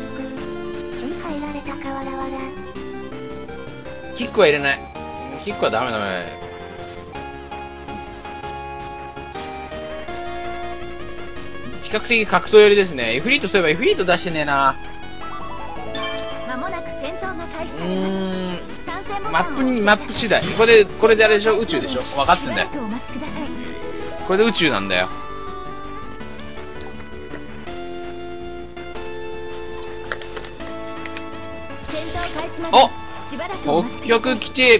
キックは入れない。キックはダメダメ。比較的格闘寄りですね。エフリートそういえばエフリート出してねえな。 まもなく戦闘が開始うされます。 ーん。マップに、マップ次第。これで、これであれでしょ宇宙でしょ分かってんだよ。 しばらくお待ちください。 これで宇宙なんだよ。 戦闘開始までおしばらくお待ち北ください。 極基地。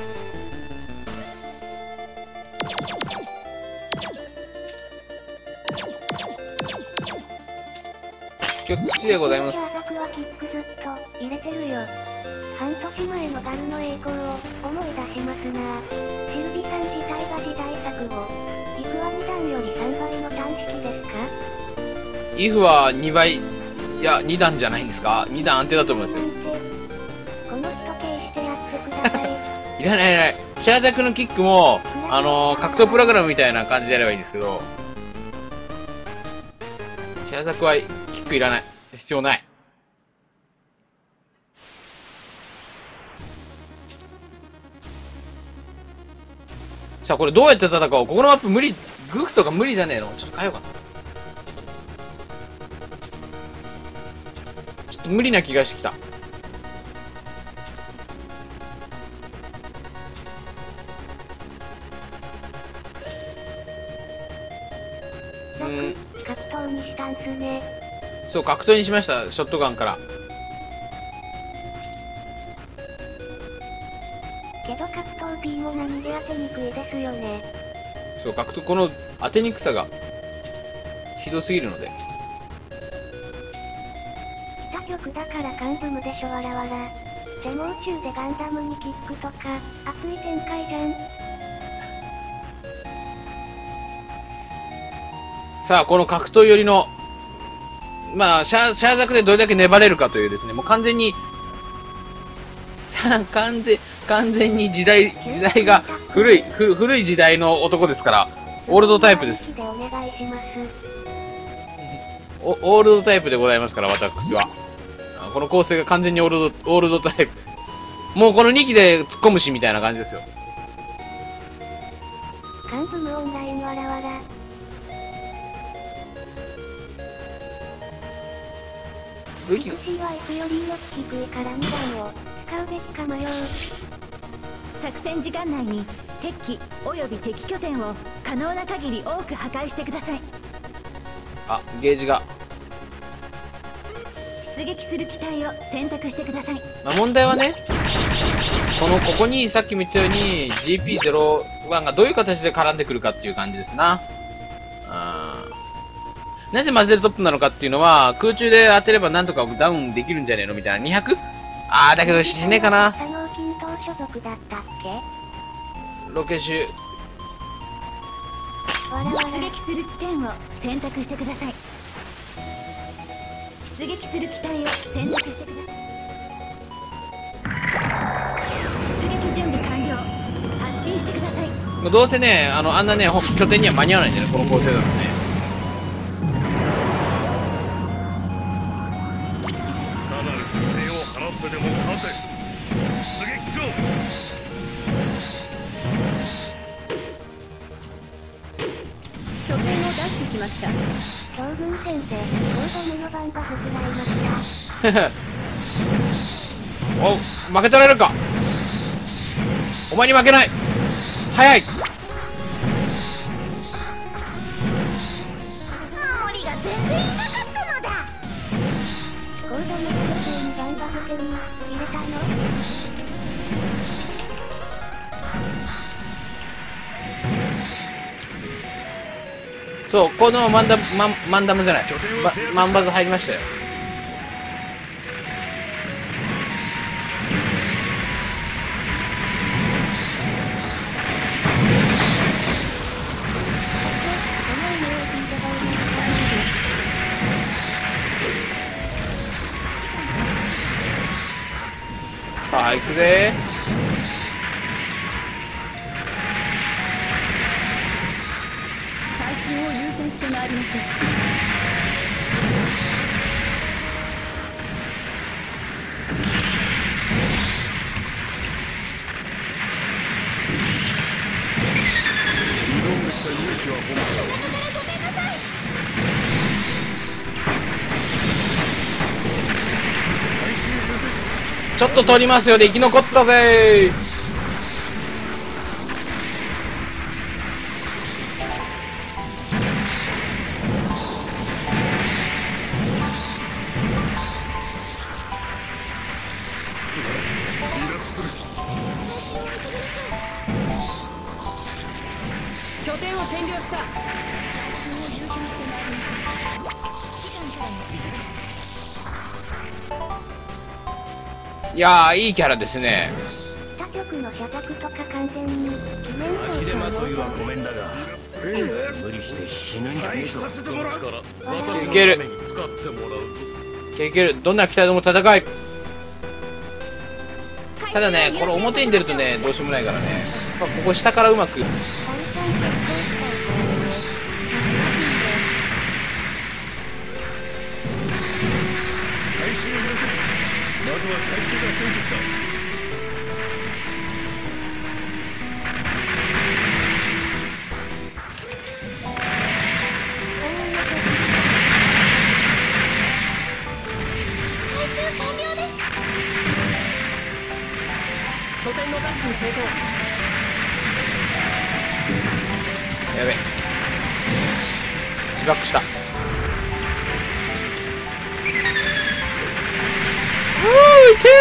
北極基地でございます。 アザクはキックずっと入れてるよ。半年前のガルの栄光を思い出しますな。シルビさん自体が時代錯誤。イフはにだんよりさんばいの短式ですか？ イフはにばい、いや、にだんじゃないんですか ?に 段安定だと思いますよ。 この人経してやってください。 いらないいらない。シャーザクのキックも、あのー、格闘プログラムみたいな感じでやればいいんですけど、シャーザクはキックいらない。必要ない。さあ、これどうやって戦おう。ここのマップ無理、グフとか無理じゃねえの？ちょっと変えようかな。ちょっと無理な気がしてきた。うん。 格闘にしたんすね。 そう、格闘にしました。ショットガンから。 けど格闘 P も何で当てにくいですよね。 そう、格闘、この当てにくさがひどすぎるので。 北極だからカンドゥムでしょわらわら。でも宇宙でガンダムにキックとか、熱い展開じゃん。 さあ、この格闘寄りの、まあ、シャー、シャーザクでどれだけ粘れるかというですね、もう完全に、さあ、完全、完全に時代、時代が古い、ふ古い時代の男ですから、オールドタイプです。 お願いします。 おオールドタイプでございますから、私は。この構成が完全にオールド、オールドタイプ。もうこのにきで突っ込むしみたいな感じですよ。 カンドゥムオンラインわらわら。 武器がシーワイエフ より威力低いからにだんを使うべきか迷う。 作戦時間内に敵機および敵拠点を可能な限り多く破壊してください。 あ、ゲージが。 出撃する機体を選択してください。 まあ問題はね、この、ここにさっきも言ったように ジーピーゼロワン がどういう形で絡んでくるかっていう感じですな。なぜマゼルトップなのかっていうのは、空中で当てればなんとかダウンできるんじゃねえのみたいな。にひゃく？ あー、だけど死ねえかな。 佐野金党所属だったっけ？ ロケシュ。 わらわら。 出撃する地点を選択してください。出撃する機体を選択してください。出撃準備完了。発進してください。 どうせね、あの、あんなね、拠点には間に合わないんだよね、この構成だとね。 払ってでも勝て。出撃しろ。 拠点を奪取しました。 将軍先生、もうゴムの番がほつらいました。 お、負けてられるか。お前に負けない。早い。 守りが全然いなかったのだ。 コードの先生にバンバフケに入れたの？ そう、このマンダム、マン、マンダムじゃない。マンバズ入りましたよ。 さあ行くぜ。 回収を優先してまいりましょう。 挑んできた勇気は本当だ。回収優先。 ちょっと取りますよで生き残ったぜ。 拠点を占領した。回収を優先してまいりましょう。指揮官からの指示です。 いやーいいキャラですね。 他局の社宅とか完全に記念足手まといはのごめんだが無理して死ぬんじゃねえぞ。 させてもらう。 いけるいけるいける。どんな機体とも戦い。ただねこれ表に出るとねどうしようもないからね、まあ、ここ下からうまく。 バルカン決定したいからね。 回収優先。まずは回収が先決だ。 回収完了です。拠点の奪取に成功。 やべ自爆した。うーいけ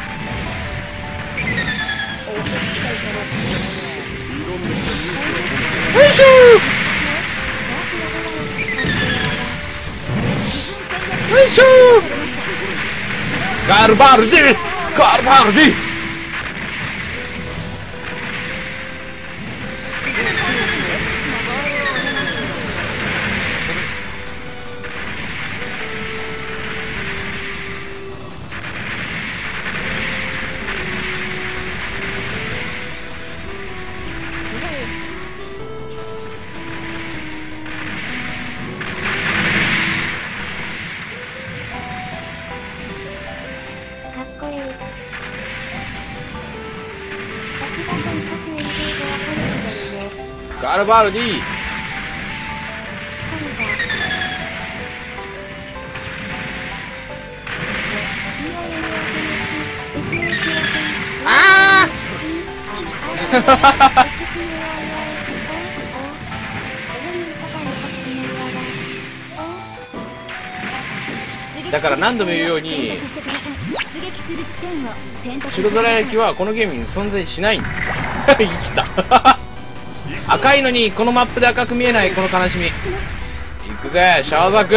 ー。よいしょーよいしょー。ガルバルディガルバルディ。 かっこいい。先がとにかく演技で分かれてるね。 ガルバルディ。 光が。 あだから何度も言うように白ドラ焼きはこのゲームに存在しないんだ。生きた。赤いのにこのマップで赤く見えないこの悲しみ。行くぜシャワザク。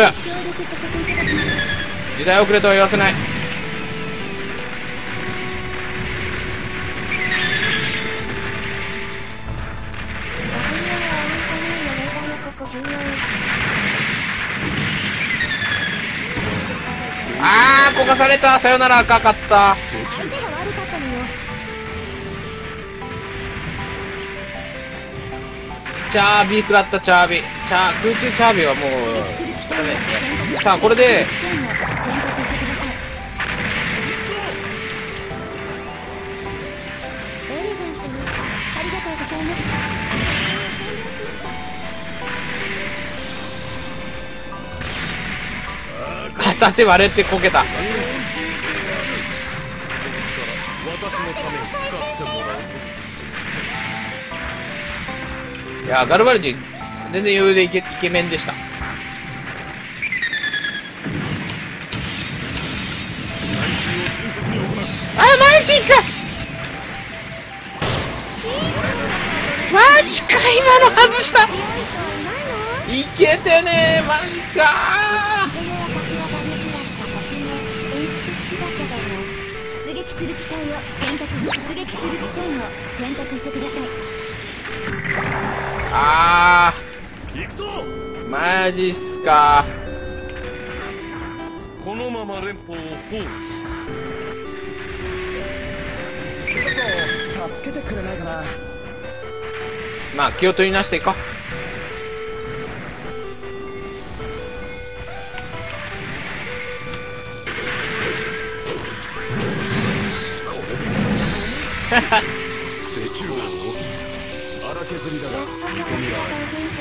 時代遅れとは言わせない。あー焦がされた。さよなら赤かった。 相手が悪かったのよ。 チャービー食らった。チャービーチャー空中チャービーはもう仕方ないですね。さあこれで盾割れてこけた。 私のために使ってもらう。 いやガルバルディ全然余裕でイケイケメンでした。あマジかマジか今の外した。いけてねーマジかー。 出撃する機体を選択して出撃する地点を選択してください。 あ行くぞ。 ーマジっすか。 このまま連邦を放棄しちょっと助けてくれないかな。 まあ気を取りなしていこう。 できるだろう。荒削りだが見込みはある。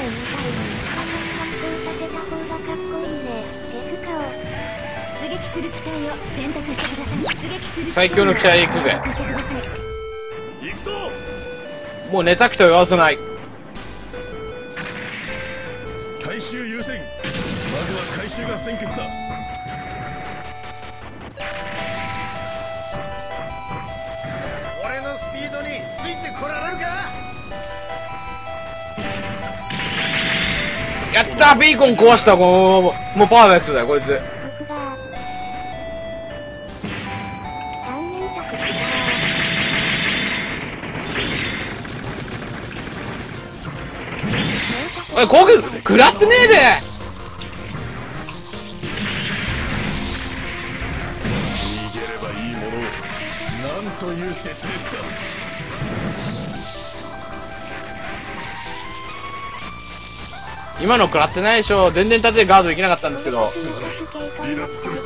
出撃する機体を選択してください。出撃する機体を最強の機体行くぜ。 選択してください。 行くぞ。 もう寝たくては言わせない。 回収優先。まずは回収が先決だ。俺のスピードについてこられるか。 やったー、ビーコン壊した。もうもうパーフェクトだよこいつ。 僕だ。残念だけどおい攻撃食らってねえべ。 逃げればいいものを。なんという切裂だ。 今の食らってないでしょ。全然立ててガードできなかったんですけど。 離脱する。 指揮官からの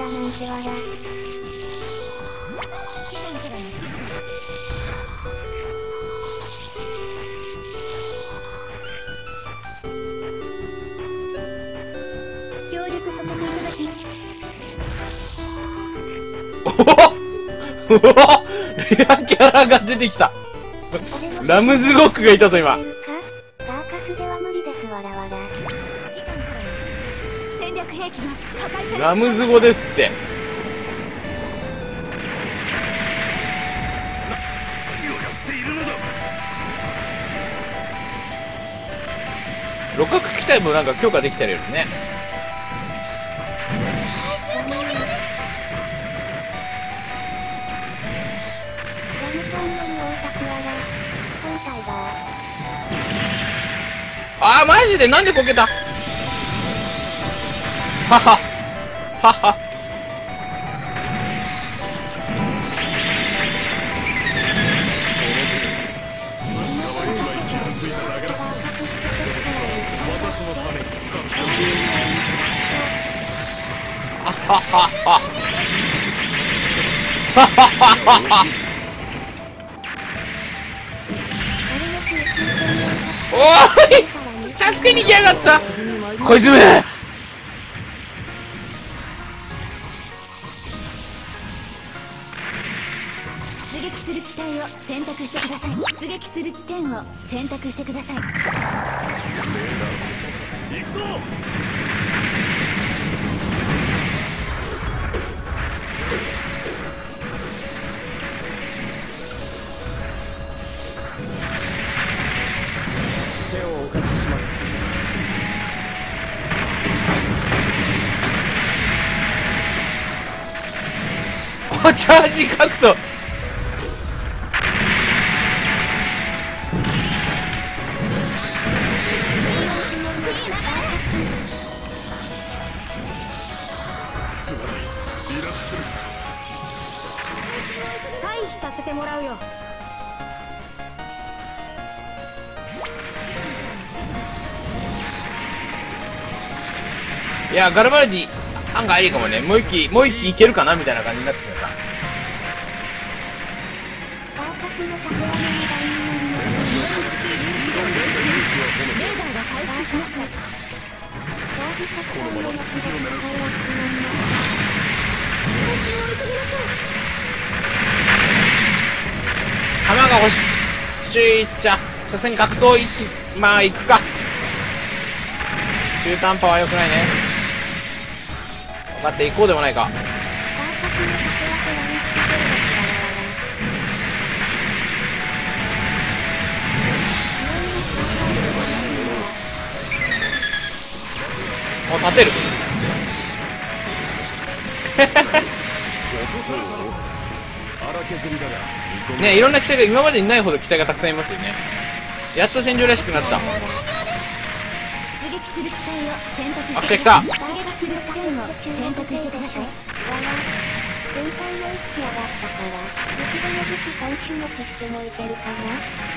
指示です。協力させていただきます。 おおおおレアキャラが出てきた。ラムズゴックがいたぞ今。 ダーカスでは無理ですわらわら。 指揮官からの指示です。戦略兵器が破壊されてしまいました。 ラムズゴですって。 何をやっているのだ。 六角機体もなんか強化できてるよね。 ラムさんより大作わら。本体が。 あーマジでなんでこけた。はははは。 薄皮一枚傷ついただけだ。私のために使ってはははは。はははは。おーい助けに来やがったこいつめ。 出撃する機体を選択してください。出撃する地点を選択してください。 行くぞ。 手をお貸しします。 おチャージ格闘。 すまない。離脱する。 退避させてもらうよ。 いやガルバルディ案外いいかもね。もう一機もう一機いけるかなみたいな感じになってきました。 ダーカスの桜の二段になります。 スキー粒子がレーダーが回復しました。 装備作戦でのすべてを使いを進めます。 更新を急ぎましょう。 弾が欲しいっちゃさすがに格闘一機まあ行くか。中途半端は良くないね。分かって行こうでもないか。 ダーカスの桜とランステもう立てる。 荒削りだが見込み。 ねいろんな機体が今までにないほど機体がたくさんいますよね。やっと戦場らしくなった。 出撃する機体を選択あ来してください。 た来た。 出撃する地点を選択してください。 わら。 前回のいち上がったから、激動の武器さん種目してもいけるかな。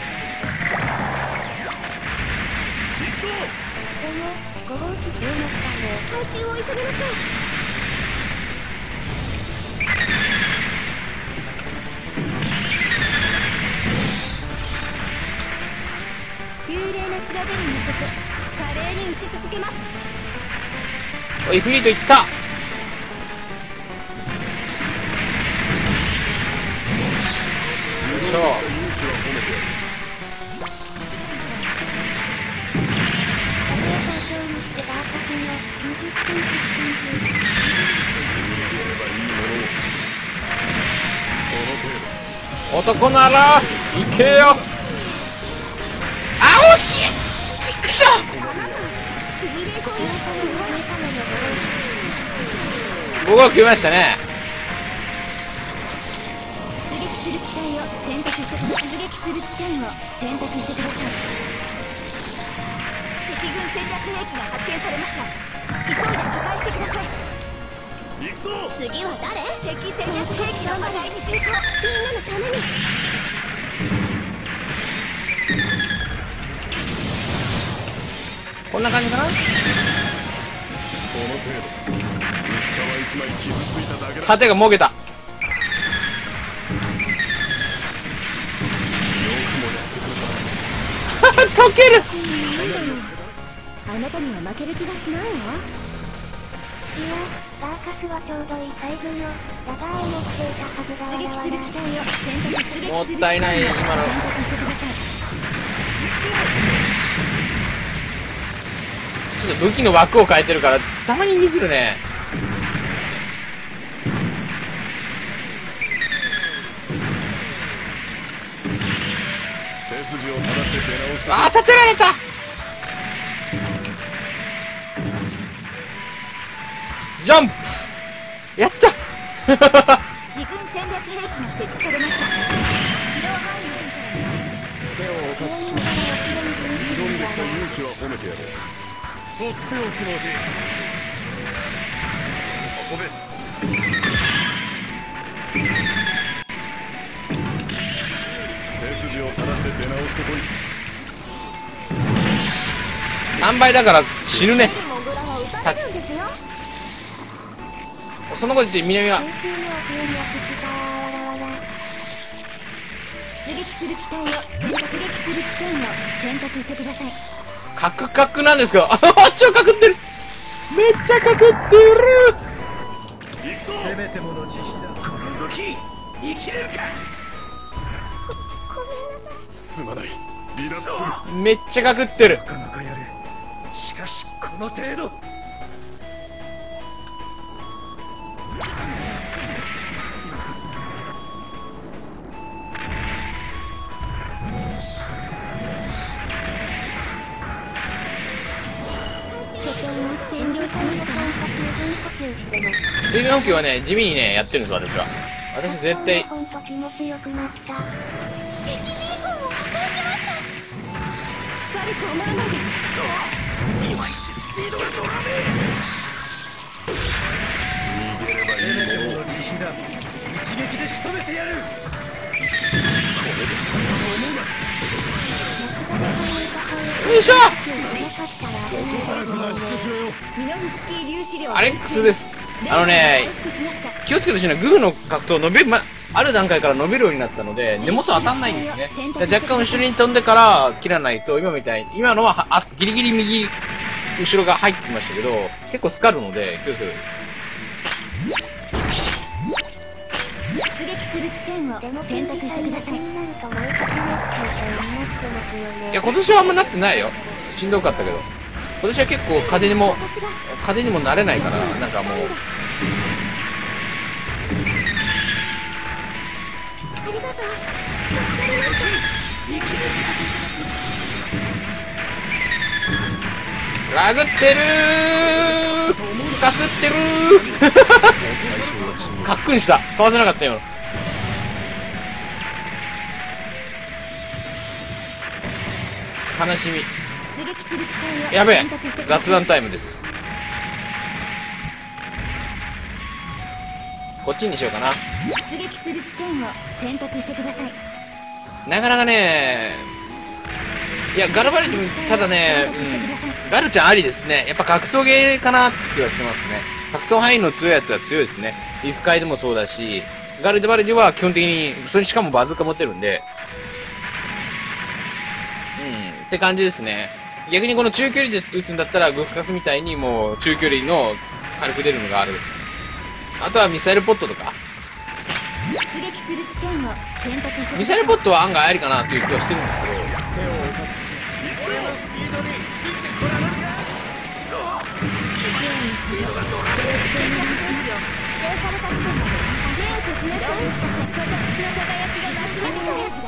行くぞ。 でも、ご号機中の下ね。 回収を急ぎましょう。幽霊な調べに乗せて華麗に打ち続けます。 おい、フリートいった。よいしょ。男なら行けよ。あ、惜しい。ちくしょう。 シミュレーションや僕は食いましたね。 出撃する機体を選択してください。出撃する地点を選択してください。敵軍戦略兵器が発見されました。急いで破壊してください。 行くぞ。 次は誰？敵戦略兵器の破壊に成功。みんなのために。 こんな感じかな。 この程度。薄皮一枚傷ついただけだ。 盾がもげた。 よくもやってくれた。 溶ける。 あなたには負ける気がしないわ。 いや、バーカスはちょうどいいサイズのダガーを持っていたはずだ。 出撃する機体を選択。出撃する機体をもったいない今の。 選択してください。 ちょっと武器の枠を変えてるからたまにミスるね。 背筋を正して出直した。 あー、立てられた。ジャンプやった。 自軍戦略兵器が設置されました。起動試験からの指示です。 手をお貸しします。 挑んできた勇気は褒めてやろう。 とっておきの兵器運べ。 背筋を正して出直してこい。 さんばいだから死ぬね。 モグラは撃たれるんですよ。 そんなこと言って南は救急の奥に焼きしたわらわら。 出撃する機体を出撃する地点を選択してください。 カクカクなんですけど、あ超カクってる。めっちゃカクってる。 行くぞ。 せめてもの慈悲だ。 この動き生きれるか。 ごめんなさい。 すまない。離脱する。 めっちゃカクってる。 なかなかやる。しかしこの程度。 占領しましたね。 水分補給はね、地味にね、やってるんです、私は。私絶対。 ほんと気持ちよくなった。 敵ビーコンを破壊しました。悪く思わないで。 いまいちスピードが乗らね逃げればいいせめてものを。 もの慈悲だ。一撃で仕留めてやる。 これで勝ったと思うな。 よいしょ。 落とされた脱出しろよ。 ミノフスキー粒子量アレックスです。あのね、気をつけてほしいのはグーの格闘伸びる、ま、ある段階から伸びるようになったので、根元当たんないんですね。で若干後ろに飛んでから切らないと、今みたいに、今のははあギリギリ右、後ろが入ってきましたけど、結構スカるので、気をつけてください。 出撃する地点を選択してください。 いや、今年はあんまなってないよ。しんどかったけど。今年は結構風にも、風にも慣れないから、なんかもう。 ありがとう。助かりました。 ラグってるーかすってるーかっくんした。かわせなかったよ。悲しみ。 出撃する機体をやべえ選択してください。 雑談タイムです。 こっちにしようかな。 出撃する地点を選択してください。 なかなかね、いや、ガルバリル、ただね、うん、ガルちゃんありですね。やっぱ格闘ゲーかなって気はしてますね。格闘範囲の強いやつは強いですね。リフカイでもそうだし、ガルバリルは基本的に、それしかもバズーカ持ってるんで、うん、って感じですね。逆にこの中距離で撃つんだったら、グフカスみたいにもう中距離の軽く出るのがある。あとはミサイルポットとか。 出撃する地点を選択してください。 ミサイルポットは案外ありかなという気はしてるんですけど。 手をお貸しします。行くぞ。スピードについてこられるか。くそ。 支援スピードが乗らない。よろしくお願いします。指定された地点まで目を閉じなさい。私の輝きが増しますから。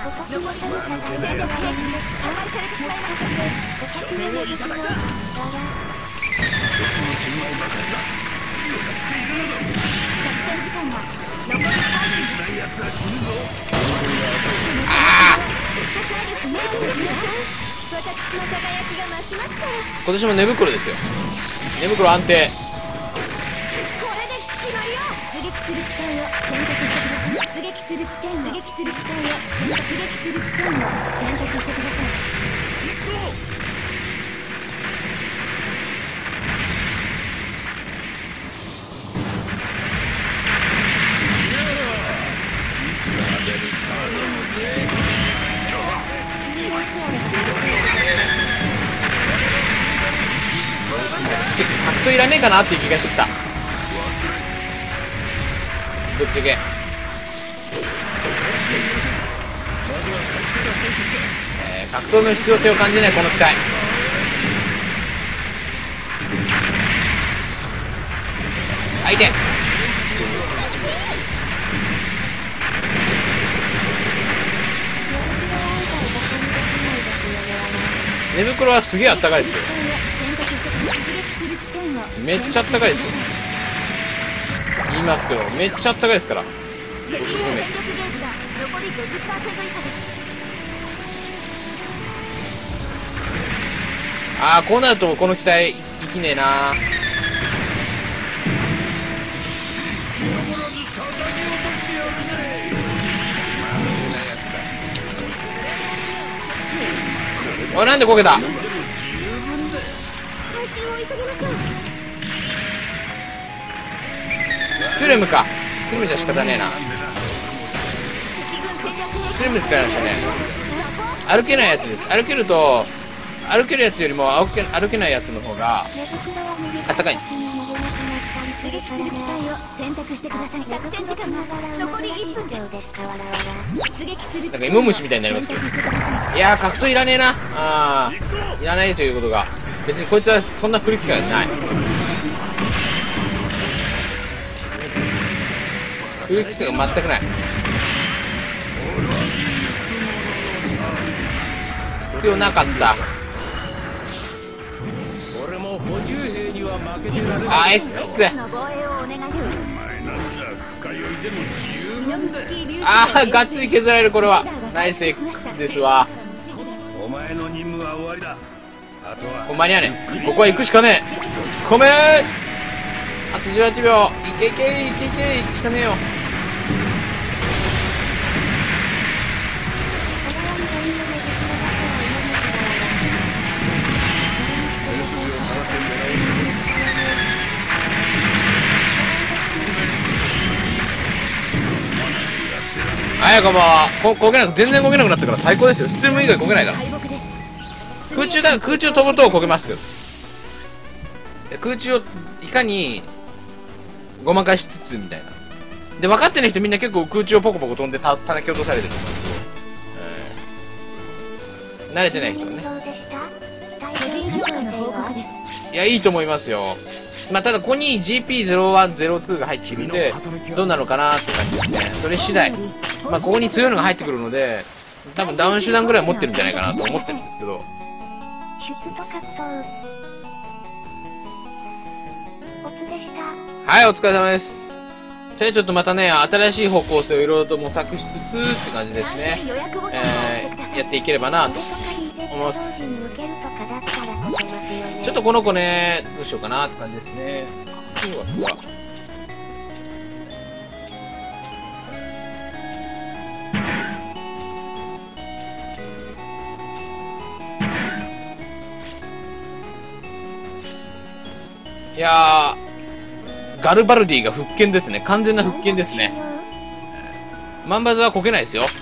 残りの戦いが破壊されてしまいました。 拠点をいただいた。僕の新米ばかりだ。よかっているのだ。 作戦時間が残りさんびょう。 しない奴は死ぬぞ。 ああ、 目を閉じなさい。私の輝きが増しますから。 今年も寝袋ですよ。寝袋安定。 これで決まりよ。出撃する地点を選択してください。出撃する地点を出撃する地点を出撃する地点を選択してください。 行くぞ。 格闘いらねえかなっていう気がしてきた。ぶっちゃけ。えー、格闘の必要性を感じないこの機体。相手。寝袋はすげえあったかいですよ。めっちゃあったかいですよ。言いますけど、めっちゃあったかいですから。おすすめ。ああ、こうなるとこの機体生きねえな。おい、なんでこけた。スルムか。スルムじゃ仕方ねえな。スルム使いましたね。歩けないやつです。歩けると、歩けるやつよりも歩け、歩けないやつの方があったかい。 出撃する機体を選択してください。作戦時間が残りいっぷんです。出撃するなんか芋虫みたいになりますけど。いやー、格闘いらねえな。あー、いらないということが。別にこいつはそんな振る機会がない。振る機会が全くない。必要なかった。 俺も補充兵には負けてられない。 あー、X。あー、がっつり削られる。これはナイス X ですわ。 お前の任務は終わりだ。あとはほんまにやねん。ここは行くしかねえ。突っ込めー。あとじゅうはちびょう。いけいけいけいけいけしかねえよ。あやかばここげなく全然こげなくなったから最高ですよ。スチーム以外こげないから。空中だ空中飛ぶとこげますけど、空中をいかにごまかしつつみたいなで、分かってない人みんな結構空中をポコポコ飛んでた叩き落とされてると思うんですけど、えー、慣れてない人はね。いや、いいと思いますよ。まあ、ただここに ジーピーゼロワンゼロツー が入っているんでどうなのかなって感じですね。それ次第、まあ、ここに強いのが入ってくるので多分ダウン手段ぐらい持ってるんじゃないかなと思ってるんですけど。 出と格闘。オツでした。 はい、お疲れ様です。じゃあちょっとまたね、新しい方向性をいろいろと模索しつつって感じですね。えー、やっていければなと思います。ちょっとこの子ね、どうしようかなって感じですね。 いやー、ガルバルディが復権ですね。完全な復権ですね。マンバズはこけないですよ。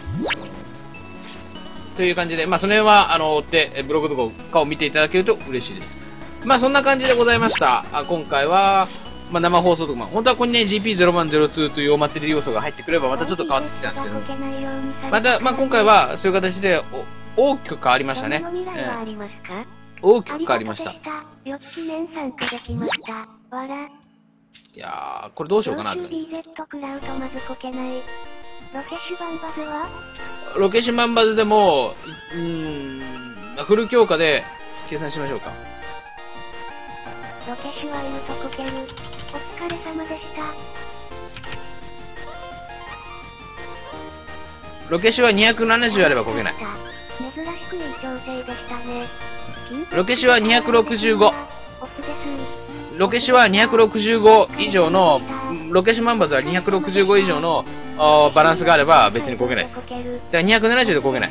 という感じで、まあ、その辺は、あの、追って、ブログとかを見ていただけると嬉しいです。まあ、そんな感じでございました。あ今回は、まあ、生放送とか、まあ、本当はここにね、ジーピーゼロワンゼロツー というお祭り要素が入ってくれば、またちょっと変わってきたんですけど、また、まあ、今回は、そういう形で、大きく変わりましたね。えー、大きく変わりました。いやー、これどうしようかなって。 ロケシュバンバズはロケシュバンバズでも、うーん、フル強化で計算しましょうか。 ロケシュはいるとこける。お疲れ様でした。 ロケシュはにひゃくななじゅうあればこけない。 珍しくいい調整でしたね。 ロケシュはにひゃくろくじゅうご。ロケシュはにひゃくろくじゅうご以上の、ロケシュマンバズはにひゃくろくじゅうご以上のバランスがあれば別にこけないです。だからにひゃくななじゅうでこけない。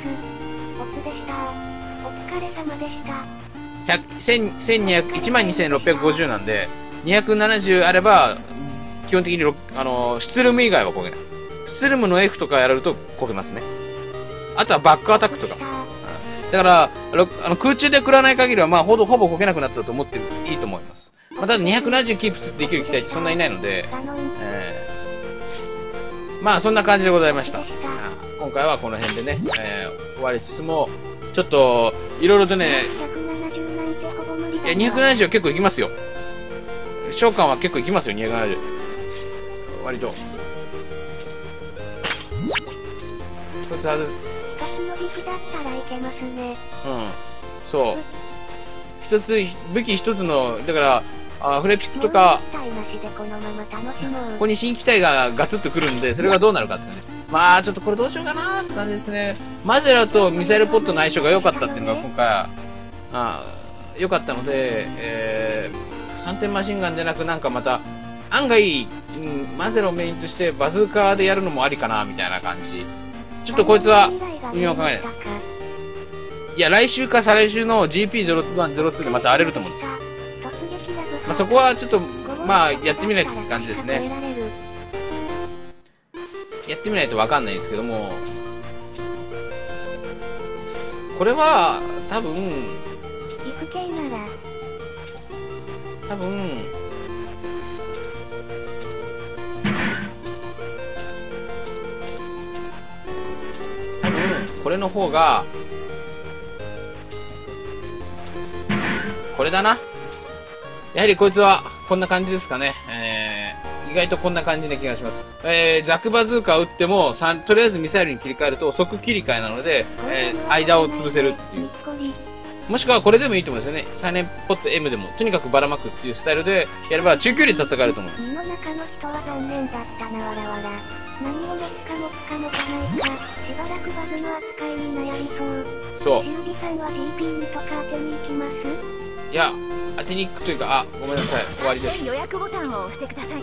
せんにひゃく、いちまんにせんろっぴゃくごじゅうなんで、にひゃくななじゅうあれば、基本的にあのシュツルム以外はこけない。シュツルムの F とかやるとこけますね。あとはバックアタックとか。だから、あの空中で食らわない限りは、まあ、ほぼほぼこけなくなったと思っていいと思います。まあ、ただにひゃくななじゅうキープできる機体ってそんないないので、えー、まあ、そんな感じでございました。今回はこの辺でね、えー、終わりつつも、ちょっと、いろいろとね、いや、にひゃくななじゅうは結構いきますよ。召喚は結構いきますよ、にひゃくななじゅう。割と。一つ外す。うん。そう。一つ、武器一つの、だから、あフレピックとか、ここに新機体がガツッとくるんで、それがどうなるかってね。まあ、ちょっとこれどうしようかなって感じですね。マゼラとミサイルポットの相性が良かったっていうのが今回、あ良かったので、えー、さんてんマシンガンじゃなくなんかまた、案外、うん、マゼラをメインとしてバズーカーでやるのもありかな、みたいな感じ。ちょっとこいつは、微妙に考えない。いや、来週か再来週の ジーピーゼロワンゼロツー でまた荒れると思うんです。まあ、そこはちょっと、まあ、やってみないとって感じですね。やってみないとわかんないんですけども、これは、多分、多分、多分、これの方が、これだな。やはりこいつは、こんな感じですかね。えー、意外とこんな感じな気がします。えー、ザクバズーカを撃っても、とりあえずミサイルに切り替えると即切り替えなので、えー、間を潰せるっていう。もしくはこれでもいいと思うんですよね。サイレンポット M でも、とにかくばらまくっていうスタイルでやれば中距離で戦えると思うんです。 身の中の人は残念だったな、わらわら。何を持つか持つか持たないか、しばらくバズの扱いに悩みそう。 そう。 修理さんは ジーピーにとか当てに行きます？ いや、当てに行くというか、あ、ごめんなさい、終わりです。 予約ボタンを押してください。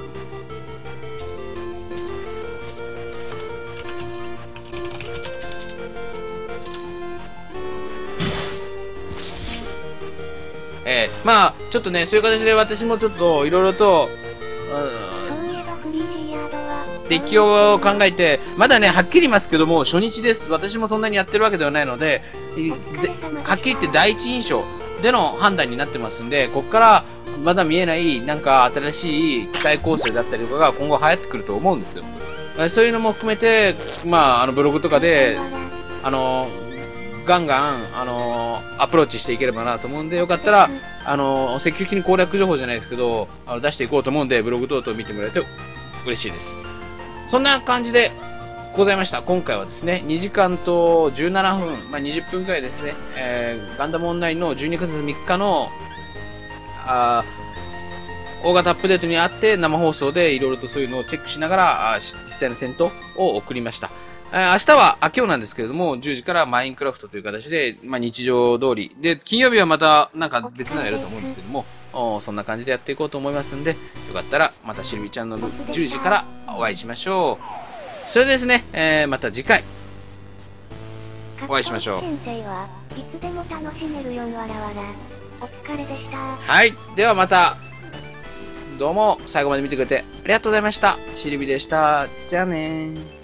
えー、まあ、ちょっとね、そういう形で私もちょっといろいろと、デッキを考えて、まだね、はっきり言いますけども、初日です。私もそんなにやってるわけではないので、ではっきり言って第一印象での判断になってますんで、ここからまだ見えない、なんか新しい機体構成だったりとかが今後流行ってくると思うんですよ。そういうのも含めて、まあ、あのブログとかで、あの、ガンガン、あのー、アプローチしていければなと思うんで、よかったら、あのー、積極的に攻略情報じゃないですけど、あの出していこうと思うんで、ブログ等々見てもらえると嬉しいです。そんな感じでございました。今回はですね、にじかんとじゅうななふん、まあ、にじゅっぷんくらいですね、えー、ガンダムオンラインのじゅうにがつみっかの、あ大型アップデートにあって、生放送でいろいろとそういうのをチェックしながら、あ実際の戦闘を送りました。明日は、あ、今日なんですけれども、じゅうじからマインクラフトという形で、まあ、日常通り。で、金曜日はまた、なんか別のやると思うんですけども、おそんな感じでやっていこうと思いますんで、よかったら、またしるみちゃんのじゅうじからお会いしましょう。それでですね、えー、また次回、お会いしましょう。 先生はいつでも楽しめるよんわらわら。お疲れでした。 はい。ではまた、 どうも最後まで見てくれてありがとうございました。シルビでした。じゃあねー。